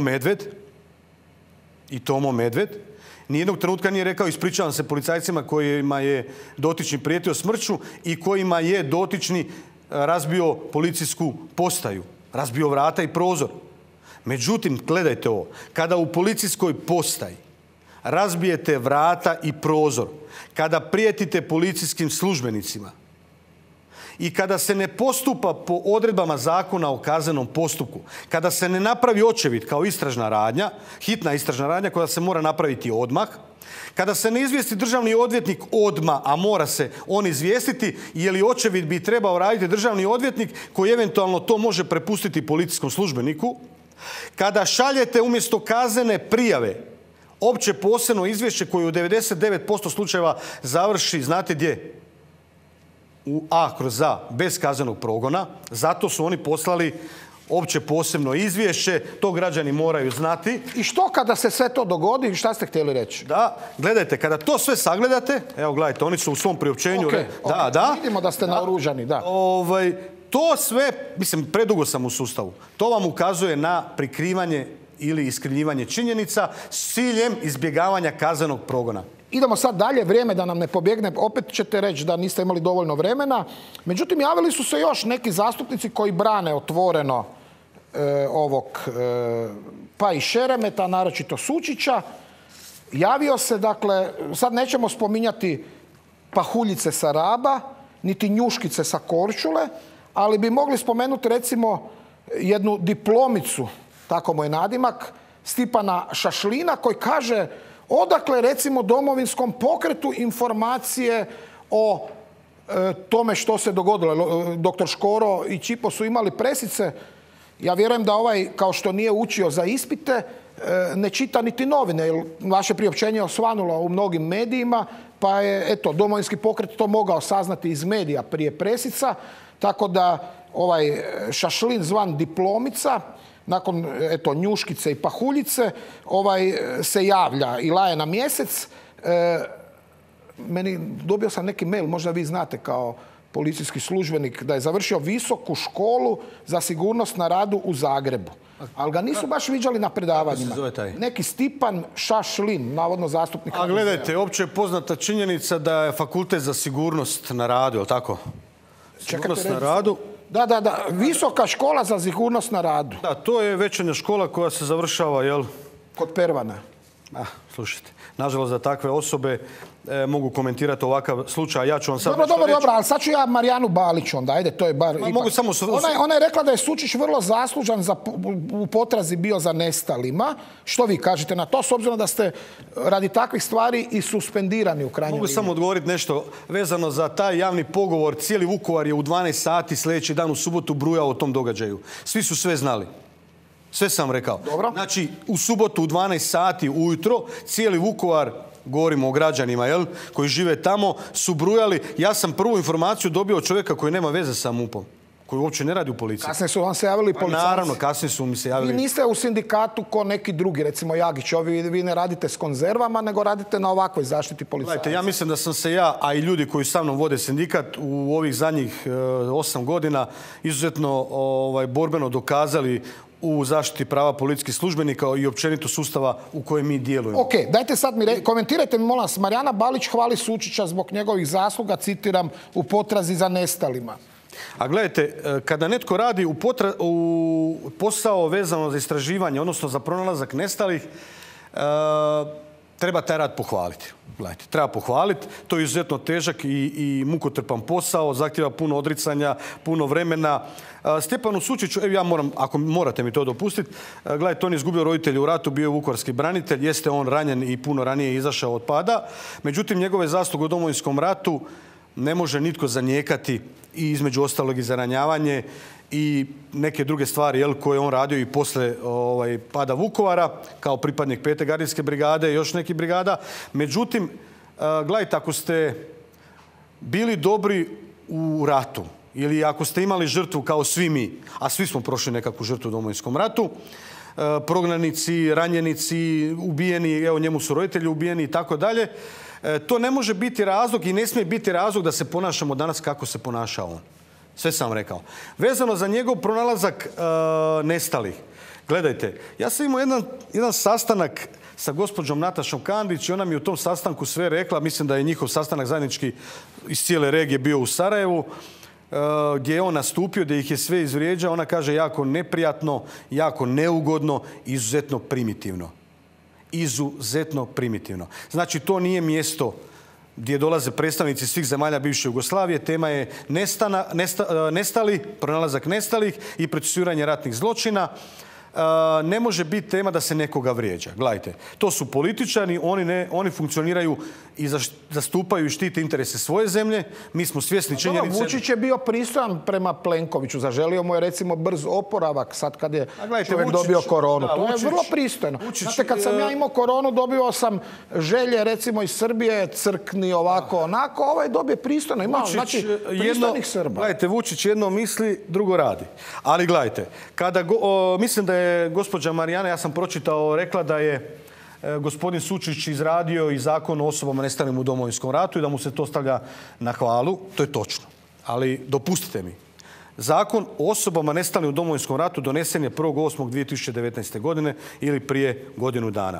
Medved. Nijednog trenutka nije rekao ispričavam se policajcima kojima je dotični prijetio smrću i kojima je dotični razbio policijsku postaju, razbio vrata i prozor. Međutim, gledajte ovo, kada u policijskoj postaji razbijete vrata i prozor, kada prijetite policijskim službenicima i kada se ne postupa po odredbama Zakona o kaznenom postupku, kada se ne napravi očevid kao istražna radnja, hitna istražna radnja koja se mora napraviti odmah, kada se ne izvijesti državni odvjetnik odmah, a mora se on izvijestiti, je li očevid bi trebao raditi državni odvjetnik koji eventualno to može prepustiti policijskom službeniku, kada šaljete umjesto kaznene prijave opće posebno izvješće koje u 99% slučajeva završi, znate gdje? U A/A, bez kaznenog progona. Zato su oni poslali opće posebno izvješće. To građani moraju znati. I što kada se sve to dogodi? Šta ste htjeli reći? Da, gledajte, kada to sve sagledate, evo gledajte, oni su u svom priopćenju... Da. Vidimo da ste naoružani, da. To sve, mislim, predugo sam u sustavu. To vam ukazuje na prikrivanje ili iskrivljivanje činjenica s ciljem izbjegavanja kaznenog progona. Idemo sad dalje, vrijeme da nam ne pobjegne. Opet ćete reći da niste imali dovoljno vremena. Međutim, javili su se još neki zastupnici koji brane otvoreno ovog pa i Šeremeta, naročito Sučića. Javio se, dakle, sad nećemo spominjati pahuljice sa Raba, niti njuškice sa Korčule, ali bi mogli spomenuti recimo jednu diplomicu, tako mu je nadimak, Stipana Šašlina, koji kaže odakle recimo Domovinskom pokretu informacije o tome što se dogodilo. Doktor Škoro i Čipo su imali presice. Ja vjerujem da ovaj, kao što nije učio za ispite, ne čita niti novine, jer vaše priopćenje je osvanulo u mnogim medijima, pa je, eto, Domovinski pokret to mogao saznati iz medija prije presica, tako da ovaj Šašlin zvan diplomica, nakon, eto, njuškice i pahuljice, se javlja i laje na mjesec. Dobio sam neki mail, možda vi znate kao policijski službenik, da je završio visoku školu za sigurnost na radu u Zagrebu. Ali ga nisu baš viđali na predavanjima. Neki Stipan Šašlin, navodno zastupnik. A gledajte, opće je poznata činjenica da je fakultet za sigurnost na radu, je li tako? Sigurnost na radu. Da. Visoka škola za sigurnost na radu. Da, to je večernja škola koja se završava, jel? Kod Pervana. Slušajte, nažalost za takve osobe mogu komentirati ovakav slučaj. Ja ću vam sad Dobro, ali sad ću ja Marijanu Balić onda, ajde, to je bar... Ona je rekla da je Sučić vrlo zaslužan u potrazi bio za nestalima. Što vi kažete na to, s obzirom da ste radi takvih stvari i suspendirani u krajnjoj liniji? Mogu samo odgovoriti nešto vezano za taj javni pogovor. Cijeli Vukovar je u 12 sati sljedeći dan u subotu brujao o tom događaju. Svi su sve znali. Sve sam rekao. Dobro. Znači, u subotu u 12 sati ujutro cijeli Vukovar, govorimo o građanima, jel, koji žive tamo, su brujali. Ja sam prvu informaciju dobio od čovjeka koji nema veze sa MUP-om, koji uopće ne radi u policiji. Kasnije su vam se javili policajci. Naravno, kasnije su mi se javili. Vi niste u sindikatu ko neki drugi, recimo Jagić. Vi ne radite s konzervama, nego radite na ovakvoj zaštiti policajaca. Gledajte, ja mislim da sam se ja, a i ljudi koji sa mnom vode sindikat u ovih zadnjih 8 godina izuzetno borbeno dokazali u zaštiti prava policijskih službenika i općenito sustava u kojem mi djelujemo. Ok, dajte sad komentirajte mi, molim vas, Marijana Balić hvali Sučića zbog njegovih zasluga, citiram, u potrazi za nestalima. A gledajte, kada netko radi u posao vezano za istraživanje, odnosno za pronalazak nestalih, treba taj rad pohvaliti. Gledajte, treba pohvaliti. To je izuzetno težak i mukotrpan posao, zahtjeva puno odricanja, puno vremena. Stjepanu Sučiću, ja moram, ako morate mi to dopustiti, gledajte, on je izgubio roditelje u ratu, bio je vukovarski branitelj, jeste on ranjen i puno ranije izašao od pada. Međutim, njegove zasluge u Domovinskom ratu ne može nitko zanijekati i između ostalog i za ranjavanje i neke druge stvari koje on radio i posle pada Vukovara kao pripadnik 5. gardijske brigade i još nekih brigada. Međutim, gledajte, ako ste bili dobri u ratu ili ako ste imali žrtvu kao svi mi, a svi smo prošli nekakvu žrtvu u Domovinskom ratu, prognanici, ranjenici, ubijeni, evo njemu su roditelji ubijeni i tako dalje, to ne može biti razlog i ne smije biti razlog da se ponašamo danas kako se ponašao on. Sve sam rekao. Vezano za njegov pronalazak nestalih. Gledajte, ja sam imao jedan sastanak sa gospođom Natašom Kandić i ona mi u tom sastanku sve rekla. Mislim da je njihov sastanak zajednički iz cijele regije bio u Sarajevu, gdje je on nastupio, gdje ih je sve izvrijeđao. Ona kaže jako neprijatno, jako neugodno, izuzetno primitivno. Izuzetno primitivno. Znači, to nije mjesto gdje dolaze predstavnici svih zemalja bivše Jugoslavije. Tema je nestali, pronalazak nestalih i procesuiranje ratnih zločina. Ne može biti tema da se nekoga vrijeđa. Gledajte, to su političari, oni funkcioniraju i zastupaju i štite interese svoje zemlje. Mi smo svjesni činjenice. Vučić je bio pristojan prema Plenkoviću. Zaželio mu je recimo brz oporavak sad kad je čovjek dobio koronu. To je vrlo pristojno. Znate, kad sam ja imao koronu, dobio sam želje recimo iz Srbije, crkni ovako, onako. Ovaj dobije pristojno. Ima, znači, pristojnih Srba. Gledajte, Vučić jedno misli, drugo radi. Ali gledajte, mislim da je gospođa Marijana, ja sam pročitao, rekla da je gospodin Sučić izradio i zakon o osobama nestalim u Domovinskom ratu i da mu se to stavlja na hvalu. To je točno. Ali dopustite mi. Zakon o osobama nestalim u Domovinskom ratu donesen je 1.8.2019. godine ili prije godinu dana.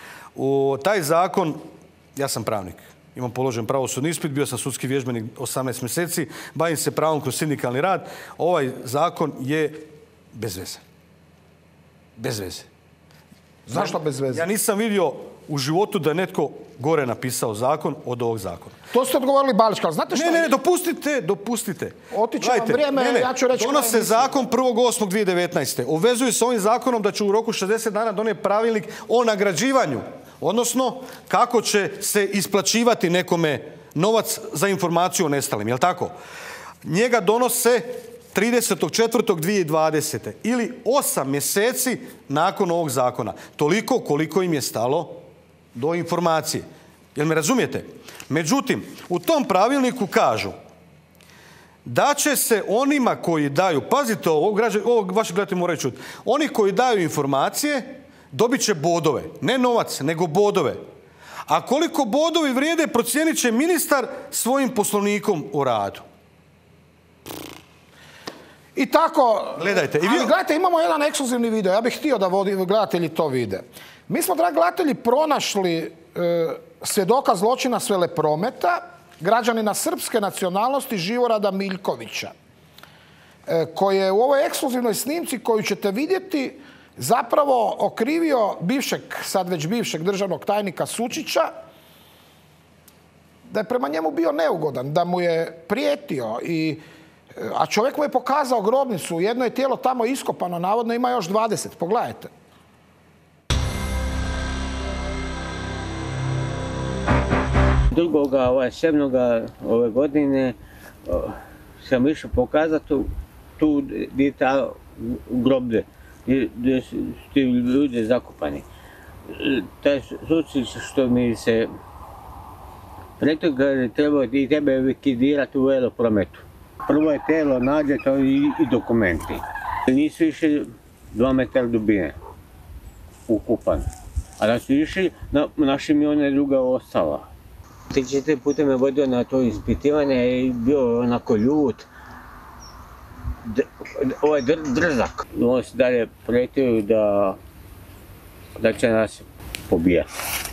Taj zakon, ja sam pravnik, imam položen pravosudni ispit, bio sam sudski vježbenik 18 mjeseci, bavim se pravom kroz sindikalni rad. Ovaj zakon je bez veze. Bez veze. Zašto bez veze? Ja nisam vidio u životu da je netko gore napisao zakon od ovog zakona. To ste odgovorili Balić, ali znate što... Ne, dopustite. Otiće vam vrijeme, ja ću reći... Donose zakon 1.8.2019. Obvezuju se ovim zakonom da će u roku 60 dana donijeti pravilnik o nagrađivanju. Odnosno, kako će se isplaćivati nekome novac za informaciju o nestalim. Jel' tako? Njega donose 30.4.2020. ili 8 mjeseci nakon ovog zakona. Toliko koliko im je stalo do informacije. Jel me razumijete? Međutim, u tom pravilniku kažu da će se onima koji daju, pazite ovo vaši gledatelji moraju čuti, oni koji daju informacije dobit će bodove. Ne novac, nego bodove. A koliko bodovi vrijede procijenit će ministar svojim poslovnikom o radu. I tako, Gledajte, ali gledajte, imamo jedan ekskluzivni video, ja bih htio da gledatelji to vide. Mi smo, dragi gledatelji, pronašli svjedoka zločina s Veleprometa, građanina srpske nacionalnosti Živorada Miljkovića, koji je u ovoj ekskluzivnoj snimci koju ćete vidjeti zapravo okrivio bivšeg, sad već bivšeg državnog tajnika Sučića, da je prema njemu bio neugodan, da mu je prijetio, a čovjek mu je pokazao grobnicu, jedno je tijelo tamo iskopano, navodno ima još 20, pogledajte. 2.7. ove godine sam išao pokazati tu gdje je ta groblje, gdje su ti ljudi zakopani. Taj Sučić što mi se rekao ga je trebao i tebe likvidirati u Veleprometu. Prvo je tijelo nađeto i dokumenti. Nisu išli 2 metra dubine ukupan, a da su išli, naši mi ona druga ostala. 3-4 puta me vodio na to ispitivanje i bio onako ljut. Ovo je drzak. On se dalje prijetio da će nas pobijati.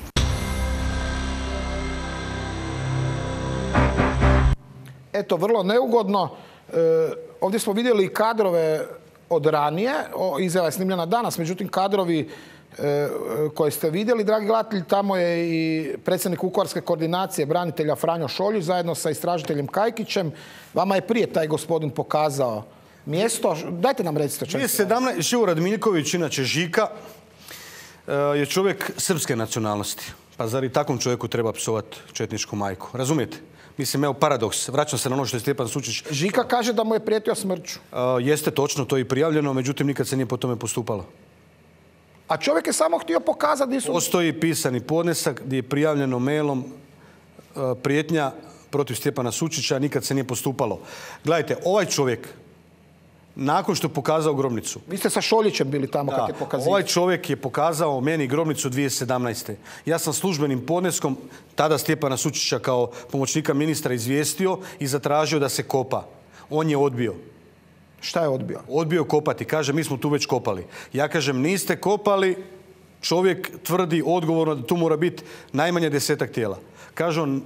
Eto, vrlo neugodno. Ovdje smo vidjeli kadrove od ranije. Izjava je snimljena danas, međutim kadrovi koje ste vidjeli, dragi gledatelji, tamo je i predsjednik Vukovarske koordinacije branitelja Franjo Šoljić zajedno sa istražiteljem Kajkićem. Vama je prije taj gospodin pokazao mjesto. Dajte nam recite. 2017. Živorad Miljković, inače Žika, je čovjek srpske nacionalnosti. Pa zar i takvom čovjeku treba psovati četničku majku? Razumijete? Mislim, evo paradoks. Vraćam se na ono što je Stjepan Sučić. Žika kaže da mu je prijetio smrću. Jeste točno, to je i prijavljeno, međutim nikad se nije po tome postupalo. A čovjek je samo htio pokazati gdje su... Postoji pisani podnesak gdje je prijavljeno mailom prijetnja protiv Stjepana Sučića, nikad se nije postupalo. Gledajte, ovaj čovjek, nakon što je pokazao grobnicu... Vi ste sa Šoljićem bili tamo kad je pokazio. Ovaj čovjek je pokazao meni grobnicu 2017. Ja sam službenim podneskom tada Stjepana Sučića kao pomoćnika ministra izvijestio i zatražio da se kopa. On je odbio. Šta je odbio? Odbio kopati. Kaže, mi smo tu već kopali. Ja kažem, niste kopali. Čovjek tvrdi odgovorno da tu mora biti najmanje 10-ak tijela. Kaže on,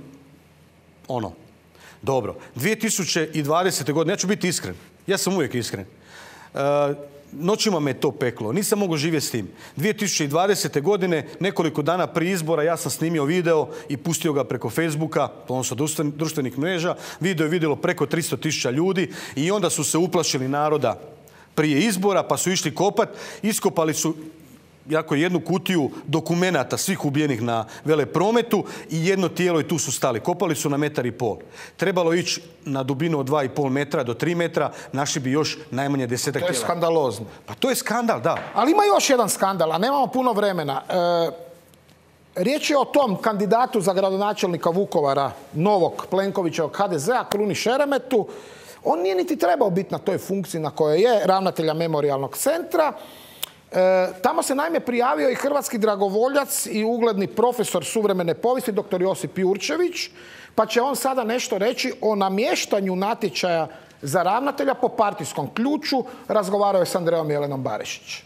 dobro. 2020. godine, ja ću biti iskren. Ja sam uvijek iskren. Noćima me to peklo. Nisam mogao živjeti s tim. 2020. godine, nekoliko dana prije izbora, ja sam snimio video i pustio ga preko Facebooka, odnosno društvenih mreža. Video je vidjelo preko 300.000 ljudi i onda su se uplašili naroda prije izbora, pa su išli kopat. Iskopali su jednu kutiju dokumenata svih ubijenih na Veleprometu i jedno tijelo i tu su stali. Kopali su na 1,5 metra. Trebalo ići na dubinu od 2,5 metra do 3 metra, našli bi još najmanje 10 tijela. To je skandalozno. Pa to je skandal, da. Ali ima još jedan skandal, a nemamo puno vremena. Riječ je o tom kandidatu za gradonačelnika Vukovara, novog Plenkovićevog HDZ-a, Kruni Šeremetu. On nije niti trebao biti na toj funkciji na kojoj je, ravnatelja memorijalnog centra. Tamo se naime prijavio i hrvatski dragovoljac i ugledni profesor suvremene povijesti, dr. Josip Jurčević, pa će on sada nešto reći o namještanju natječaja za ravnatelja po partijskom ključu. Razgovarao je s Andrejom Jelenom Barišić.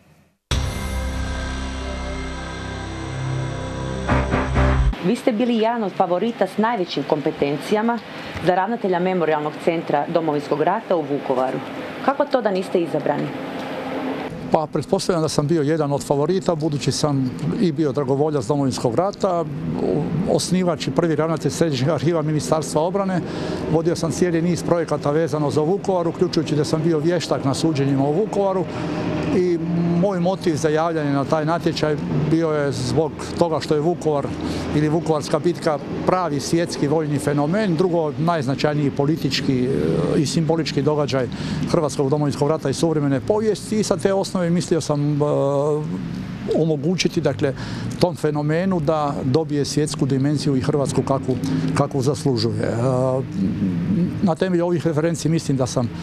Vi ste bili jedan od favorita s najvećim kompetencijama za ravnatelja memorijalnog centra Domovinskog rata u Vukovaru. Kako to da niste izabrani? Pa pretpostavljam da sam bio jedan od favorita, budući sam i bio dragovoljac Domovinskog rata, osnivač i prvi ravnatelj Središnjeg arhiva Ministarstva obrane. Vodio sam cijeli niz projekata vezano za Vukovar, uključujući da sam bio vještak na suđenjima u Vukovaru. I moj motiv za javljanje na taj natječaj bio je zbog toga što je Vukovar ili Vukovarska bitka pravi svjetski vojni fenomen, drugo najznačajniji politički i simbolički događaj Hrvatskog Domovinskog rata i suvremene povijesti i sa te osnove mislio sam omogućiti dakle, tom fenomenu da dobije svjetsku dimenziju i Hrvatsku kakvu zaslužuje. Na temelju ovih referenci mislim da sam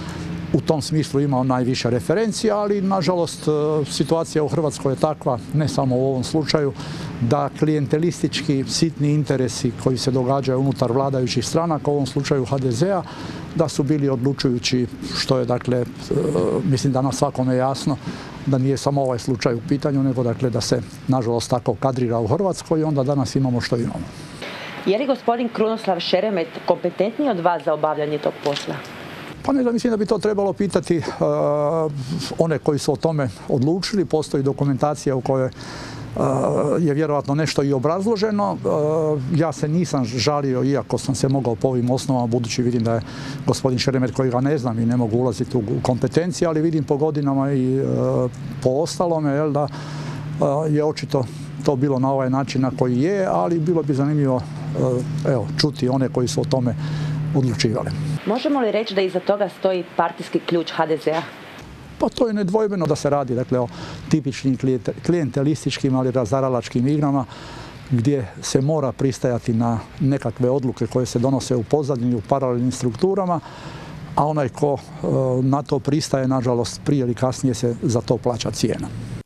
u tom smislu imao najviše referencija, ali nažalost situacija u Hrvatskoj je takva, ne samo u ovom slučaju, da klijentelistički sitni interesi koji se događaju unutar vladajućih stranaka, u ovom slučaju HDZ-a, da su bili odlučujući, što je dakle, mislim da na svakome jasno, da nije samo ovaj slučaj u pitanju, nego dakle da se nažalost tako kadrira u Hrvatskoj i onda danas imamo što imamo. Je li gospodin Krunoslav Šeremet kompetentniji od vas za obavljanje tog posla? Pa ne, mislim da bi to trebalo pitati one koji su o tome odlučili. Postoji dokumentacija u kojoj je vjerojatno nešto i obrazloženo. Ja se nisam žalio, iako sam se mogao po ovim osnovama, budući vidim da je gospodin Šeremet, koji ga ne znam i ne mogu ulaziti u kompetencije, ali vidim po godinama i po ostalome, da je očito to bilo na ovaj način na koji je, ali bilo bi zanimljivo čuti one koji su o tome odlučivali. Možemo li reći da iza toga stoji partijski ključ HDZ-a? Pa to je nedvojbeno da se radi o tipičnim klijentelističkim, ali razaralačkim igrama gdje se mora pristajati na nekakve odluke koje se donose u pozadini, u paralelnim strukturama, a onaj ko na to pristaje, nažalost, prije ili kasnije se za to plaća cijena.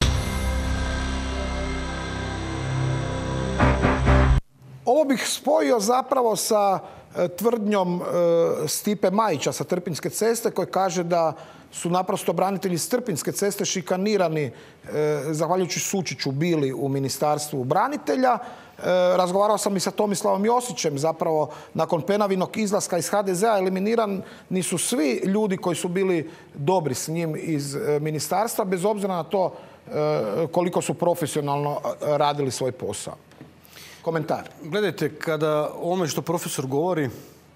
Ovo bih spojio zapravo sa tvrdnjom Stipe Majića sa Trpinjske ceste, koji kaže da su naprosto branitelji s Trpinjske ceste šikanirani, zahvaljujući Sučiću, bili u Ministarstvu branitelja. Razgovarao sam i sa Tomislavom Josićem, zapravo nakon Penavinog izlaska iz HDZ-a eliminirani su svi ljudi koji su bili dobri s njim iz ministarstva, bez obzira na to koliko su profesionalno radili svoj posao. Komentar. Gledajte, kada o ovome što profesor govori,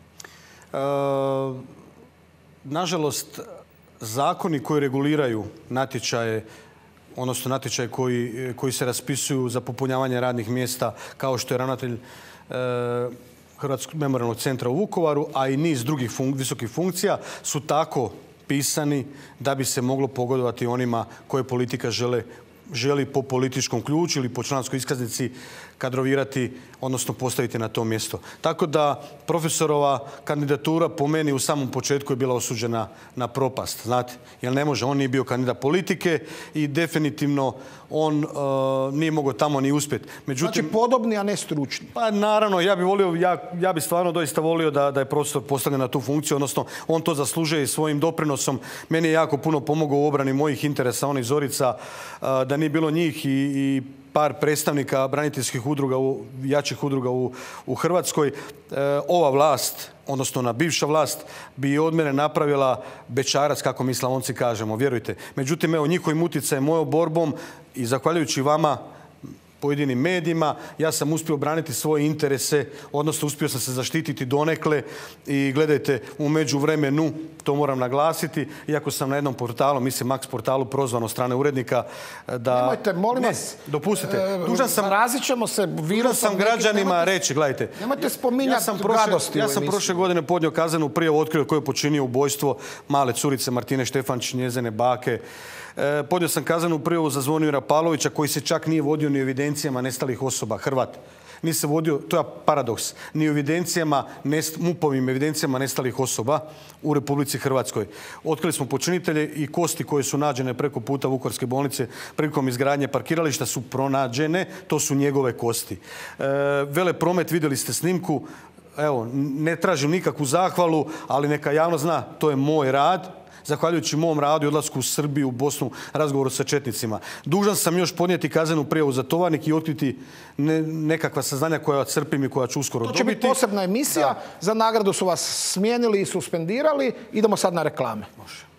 nažalost, zakoni koji reguliraju natječaje, odnosno natječaje koji se raspisuju za popunjavanje radnih mjesta, kao što je ravnatelj Hrvatskog memorijalnog centra u Vukovaru, a i niz drugih visokih funkcija, su tako pisani da bi se moglo pogodovati onima koje politika želi po političkom ključu ili po članskoj iskaznici kadrovirati, odnosno postaviti na to mjesto. Tako da profesorova kandidatura po meni u samom početku je bila osuđena na propast, znate, jer ne može, on nije bio kandidat politike i definitivno on nije mogao tamo ni uspjeti. Znači podobni, a ne stručni. Pa naravno, ja bi stvarno doista volio da je profesor postavljen na tu funkciju, odnosno on to zaslužuje i svojim doprinosom. Meni je jako puno pomogao u obrani mojih interesa, onih Zorica, da nije bilo njih i par predstavnika braniteljskih udruga, jačih udruga u Hrvatskoj, ova vlast, odnosno ona bivša vlast, bi od mene napravila bećarac, kako mi Slavonci kažemo, vjerujte. Međutim, evo, njihovim utjecajem, mojom borbom i zahvaljujući vama, pojedinim medijima, ja sam uspio braniti svoje interese, odnosno uspio sam se zaštititi donekle i gledajte, u međuvremenu, to moram naglasiti, iako sam na jednom portalu, mislim Max portalu, prozvan od strane urednika da... Nemojte, molim vas. Dopustite. Dužan sam građanima reći, gledajte. Nemojte spominjati gadosti. Ja sam prošle godine podnio kaznenu prijavu, otkrio koji je počinio ubojstvo male curice Martine Štefančić, njezine bake. Podnio sam kaznenu prijavu za Zvonimira Pavlovića, koji se čak nije vodio ni u evidencijama nestalih osoba, Hrvat. Nije se vodio, to je paradoks, ni u evidencijama, MUP-ovim evidencijama nestalih osoba u Republici Hrvatskoj. Otkrili smo počinitelje i kosti koje su nađene preko puta Vukovarske bolnice prilikom izgradnje parkirališta su pronađene, to su njegove kosti. Velepromet, vidjeli ste snimku, evo, ne tražim nikakvu zahvalu, ali neka javnost zna, to je moj rad. Zahvaljujući mom radu i odlasku u Srbiju, u Bosnu, razgovoru sa četnicima. Dužan sam još podnijeti kaznenu prijavu za Tovarnik i otkriti nekakva saznanja koja crpim i koja ću uskoro dobiti. To će biti posebna emisija. Da. Za nagradu su vas smijenili i suspendirali. Idemo sad na reklame. Može.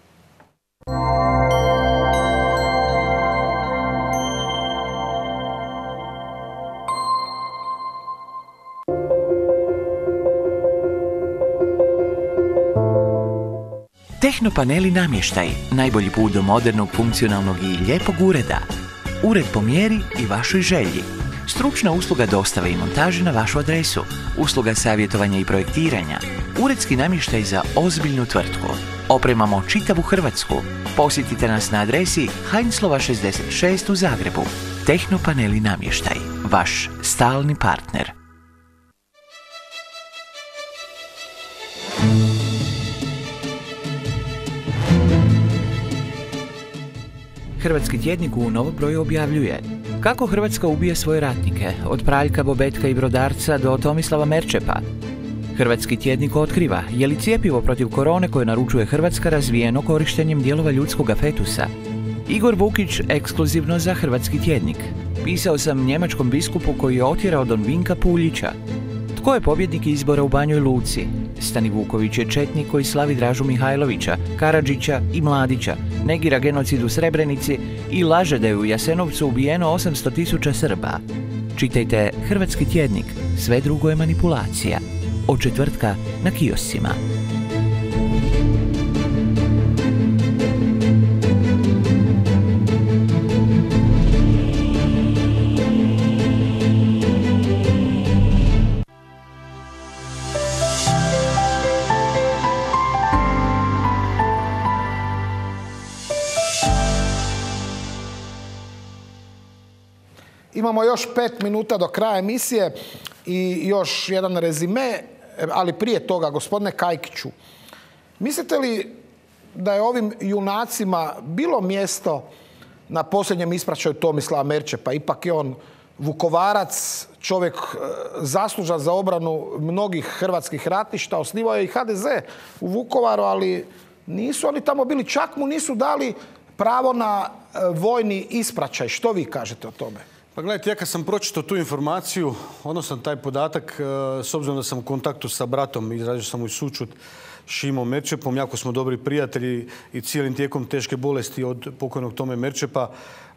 Tehnopaneli namještaj, najbolji put do modernog, funkcionalnog i lijepog ureda. Ured po mjeri i vašoj želji. Stručna usluga dostave i montaže na vašu adresu. Usluga savjetovanja i projektiranja. Uredski namještaj za ozbiljnu tvrtku. Opremamo čitavu Hrvatsku. Posjetite nas na adresi Heinzlova 66 u Zagrebu. Tehnopaneli namještaj, vaš stalni partner. Hrvatski tjednik u novom broju objavljuje kako Hrvatska ubije svoje ratnike, od Praljka, Bobetka i Brodarca do Tomislava Merčepa. Hrvatski tjednik otkriva je li cjepivo protiv korone koje naručuje Hrvatska razvijeno korištenjem dijelova ljudskog fetusa. Igor Vukić ekskluzivno za Hrvatski tjednik. Pisao sam njemačkom biskupu koji je otjerao Don Vinka Puljića. Tko je pobjednik izbora u Banjoj Luci? Stani Vuković je četnik koji slavi Dražu Mihajlovića, Karadžića i Mladića, negira genocid u Srebrenici i laže da je u Jasenovcu ubijeno 800.000 Srba. Čitajte Hrvatski tjednik, sve drugo je manipulacija. Od četvrtka na kioscima. Imamo još 5 minuta do kraja emisije i još jedan rezime, ali prije toga, gospodine Kajkiću, mislite li da je ovim junacima bilo mjesto na posljednjem ispraćaju Tomislava Merčepa? Ipak je on Vukovarac, čovjek zaslužan za obranu mnogih hrvatskih ratišta, osnivao je i HDZ u Vukovaru, ali nisu oni tamo bili, čak mu nisu dali pravo na vojni ispraćaj. Što vi kažete o tome? Pa gledajte, ja kad sam pročitao tu informaciju, odnosno taj podatak, s obzirom da sam u kontaktu sa bratom, izrazio sam mu i sućut Šimom Merčepom, jako smo dobri prijatelji i cijelim tijekom teške bolesti od pokojnog Tome Merčepa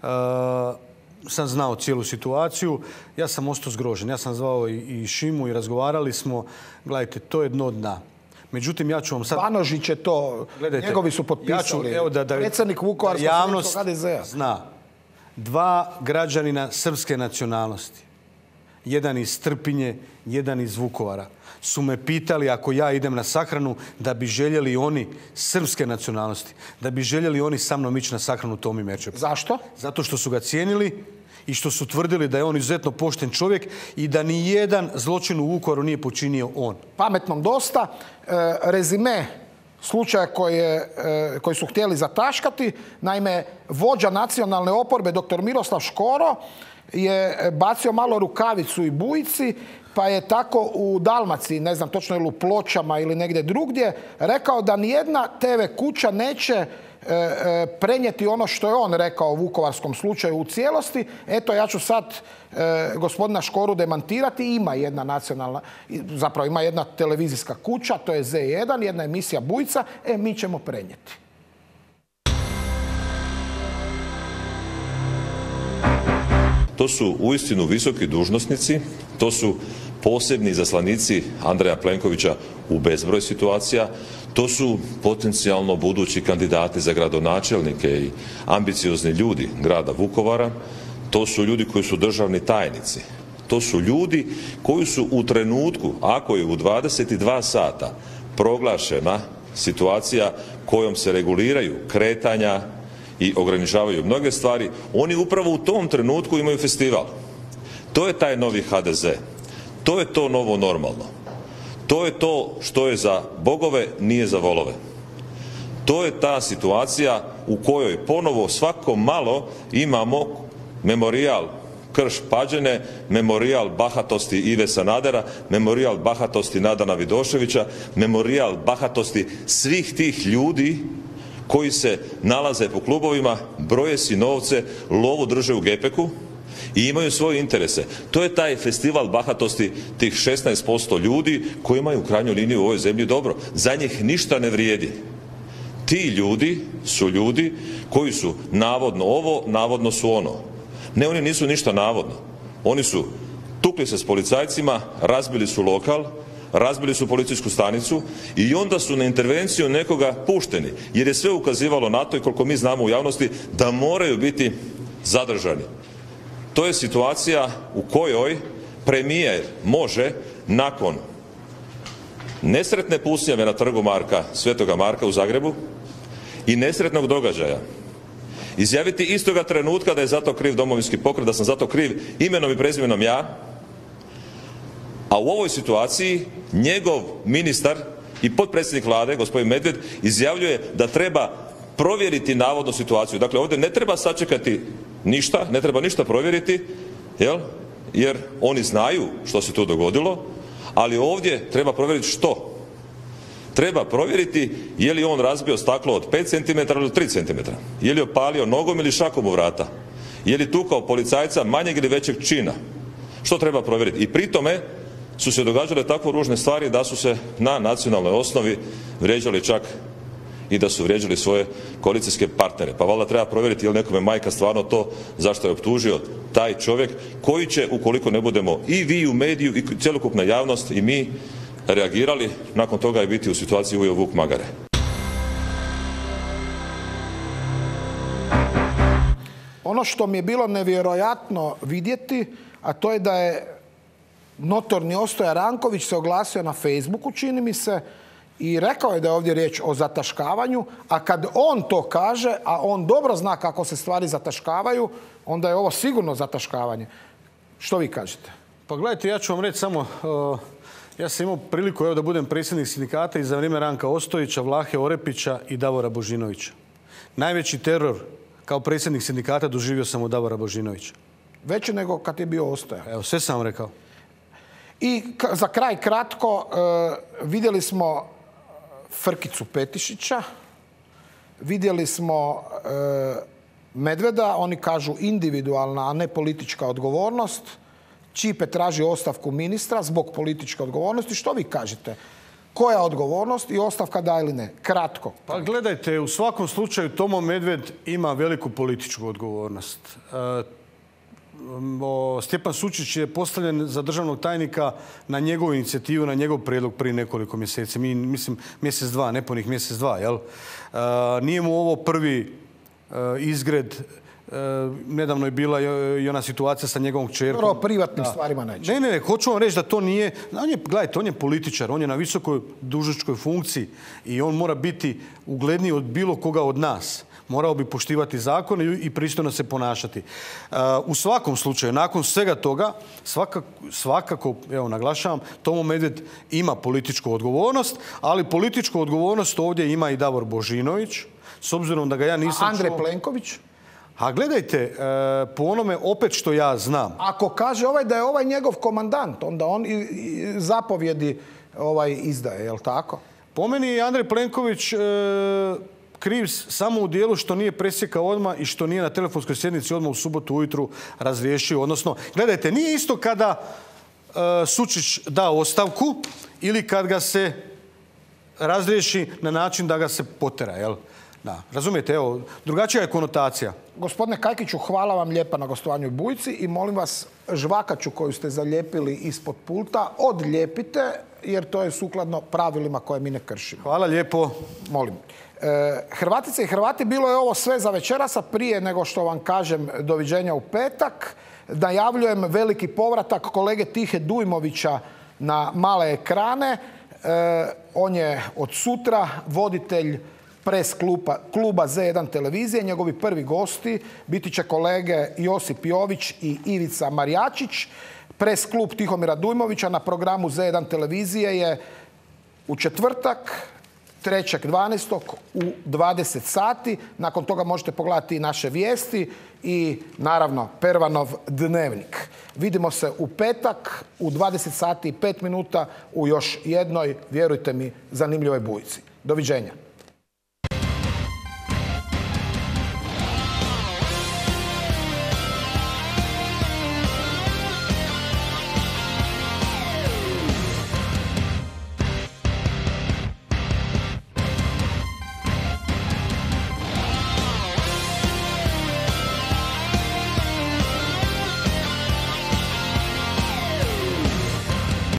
sam znao cijelu situaciju. Ja sam ostao zgrožen. Ja sam zvao i Šimu i razgovarali smo. Gledajte, to je dno dna. Međutim, ja ću vam sad... Banožić je to, gledajte, njegovi su potpisali. Predsjednik Vukovarskog HDZ-a. Zna. 2 građanina srpske nacionalnosti, jedan iz Trpinje, jedan iz Vukovara, su me pitali ako ja idem na sahranu da bi željeli oni srpske nacionalnosti, da bi željeli oni sa mnom ići na sahranu Tomi Merčepa. Zašto? Zato što su ga cijenili i što su tvrdili da je on izuzetno pošten čovjek i da ni jedan zločin u Vukovaru nije počinio on. Pametnom dosta. Rezime slučaja koji su htjeli zataškati. Naime, vođa nacionalne oporbe, dr. Miroslav Škoro, je bacio malo rukavicu i Bujici, pa je tako u Dalmaciji, ne znam točno ili u Pločama ili negdje drugdje, rekao da nijedna TV kuća neće prenijeti ono što je on rekao u vukovarskom slučaju u cijelosti. Eto, ja ću sad gospodina Škoru demantirati. Ima jedna nacionalna, zapravo ima jedna televizijska kuća, to je Z1, jedna emisija Bujica, mi ćemo prenijeti. To su uistinu visoki dužnosnici, to su posebni izaslanici Andreja Plenkovića u bezbroj situacija, to su potencijalno budući kandidati za gradonačelnike i ambiciozni ljudi grada Vukovara, to su ljudi koji su državni tajnici, to su ljudi koji su u trenutku, ako je u 22 sata proglašena situacija kojom se reguliraju kretanja i ograničavaju mnoge stvari, oni upravo u tom trenutku imaju festival. To je taj novi HDZ. To je to novo normalno. To je to što je za bogove, nije za volove. To je ta situacija u kojoj ponovo svako malo imamo memorijal Krš-Pađene, memorijal bahatosti Ive Sanadera, memorijal bahatosti Nadana Vidoševića, memorijal bahatosti svih tih ljudi koji se nalaze po klubovima, broje si novce, lovu drže u gepeku i imaju svoje interese. To je taj festival bahatosti tih 16% ljudi koji imaju u krajnjoj liniji u ovoj zemlji dobro. Za njih ništa ne vrijedi. Ti ljudi su ljudi koji su navodno ovo, navodno su ono. Ne, oni nisu ništa navodno. Oni su tukli se s policajcima, razbili su lokal, razbili su policijsku stanicu i onda su na intervenciju nekoga pušteni. Jer je sve ukazivalo na to i koliko mi znamo u javnosti da moraju biti zadržani. To je situacija u kojoj premijer može nakon nesretne pucnjave na trgu Svetoga Marka u Zagrebu i nesretnog događaja izjaviti istoga trenutka da je zato kriv Domovinski pokret, da sam zato kriv imenom i prezimenom ja, a u ovoj situaciji njegov ministar i potpredsjednik vlade, gospodin Medved, izjavljuje da treba provjeriti navodnu situaciju. Dakle, ovdje ne treba sačekati ništa, ne treba ništa provjeriti, jer oni znaju što se tu dogodilo, ali ovdje treba provjeriti što. Treba provjeriti je li on razbio staklo od 5 cm ili 3 cm. Je li opalio nogom ili šakom u vrata. Je li tukao policajca manjeg ili većeg čina. Što treba provjeriti? I pri tome su se događale tako ružne stvari da su se na nacionalnoj osnovi vrijeđali čak i da su vrijeđali svoje koalicijske partnere. Pa valjda treba provjeriti je li nekome majka stvarno to zašto je optužio taj čovjek koji će, ukoliko ne budemo i vi u mediju i cjelokupna javnost i mi reagirali, nakon toga je biti u situaciji ujeo vuk magare. Ono što mi je bilo nevjerojatno vidjeti, a to je da je notorni Ostoja Ranković se oglasio na Facebooku, čini mi se, i rekao je da je ovdje riječ o zataškavanju, a kad on to kaže, a on dobro zna kako se stvari zataškavaju, onda je ovo sigurno zataškavanje. Što vi kažete? Pa gledajte, ja ću vam reći samo, ja sam imao priliku da budem predsjednik sindikata i za vrijeme Ranka Ostojića, Vlahe Orepića i Davora Božinovića. Najveći teror kao predsjednik sindikata doživio sam od Davora Božinovića. Veći nego kad je bio Ostoja. Evo, sve sam vam rekao. I za kraj kratko, vidjeli smo Frkicu Petišića, vidjeli smo Medveda, oni kažu individualna, a ne politička odgovornost. Čipe traži ostavku ministra zbog političke odgovornosti. Što vi kažete? Koja odgovornost i ostavka da ili ne? Kratko. Pa gledajte, u svakom slučaju Tomo Medved ima veliku političku odgovornost. Stjepan Sučić je postavljen za državnog tajnika na njegovu inicijativu, na njegov prijedlog prije nekoliko mjeseci. Mislim, mjesec, dva, nepunih mjesec, dva, jel? Nije mu ovo prvi izgred. Nedavno je bila i ona situacija sa njegovom kćerkom. O privatnim stvarima neće. Ne, hoću vam reći da to nije... Gledajte, on je političar, on je na visokoj dužničkoj funkciji i on mora biti ugledniji od bilo koga od nas. Morao bi poštivati zakon i pristojno se ponašati. U svakom slučaju, nakon svega toga, svakako, evo naglašavam, Tomo Medved ima političku odgovornost, ali političku odgovornost ovdje ima i Davor Božinović, s obzirom da ga ja nisam čuo... Andrej Plenković? A gledajte, po onome opet što ja znam... Ako kaže da je ovaj njegov komandant, onda on i zapovjedi izdaje, je li tako? Po meni je Andrej Plenković kriv samo u dijelu što nije presjekao odmah i što nije na telefonskoj sjednici odmah u subotu ujutru razriješio. Odnosno, gledajte, nije isto kada Sučić da ostavku ili kad ga se razriješi na način da ga se potera, jel? Da, razumijete, evo, drugačija je konotacija. Gospodine Kajkiću, hvala vam lijepa na gostovanju u Bujici i molim vas žvakaču koju ste zalijepili ispod pulta odlijepite, jer to je sukladno pravilima koje mi ne kršimo. Hvala lijepo. Molim. Hrvatice i Hrvati, bilo je ovo sve za večerasa. Prije nego što vam kažem doviđenja u petak, najavljujem veliki povratak kolege Tihe Dujmovića na male ekrane. On je od sutra voditelj pres kluba Z1 televizije. Njegovi prvi gosti biti će kolege Josip Jović i Ivica Marjačić. Pres klub Tihomira Dujmovića na programu Z1 televizije je u četvrtak 3.12. u 20 sati. Nakon toga možete pogledati i naše vijesti i naravno Pervanov dnevnik. Vidimo se u petak u 20 sati i 5 minuta u još jednoj, vjerujte mi, zanimljivoj Bujici. Doviđenja.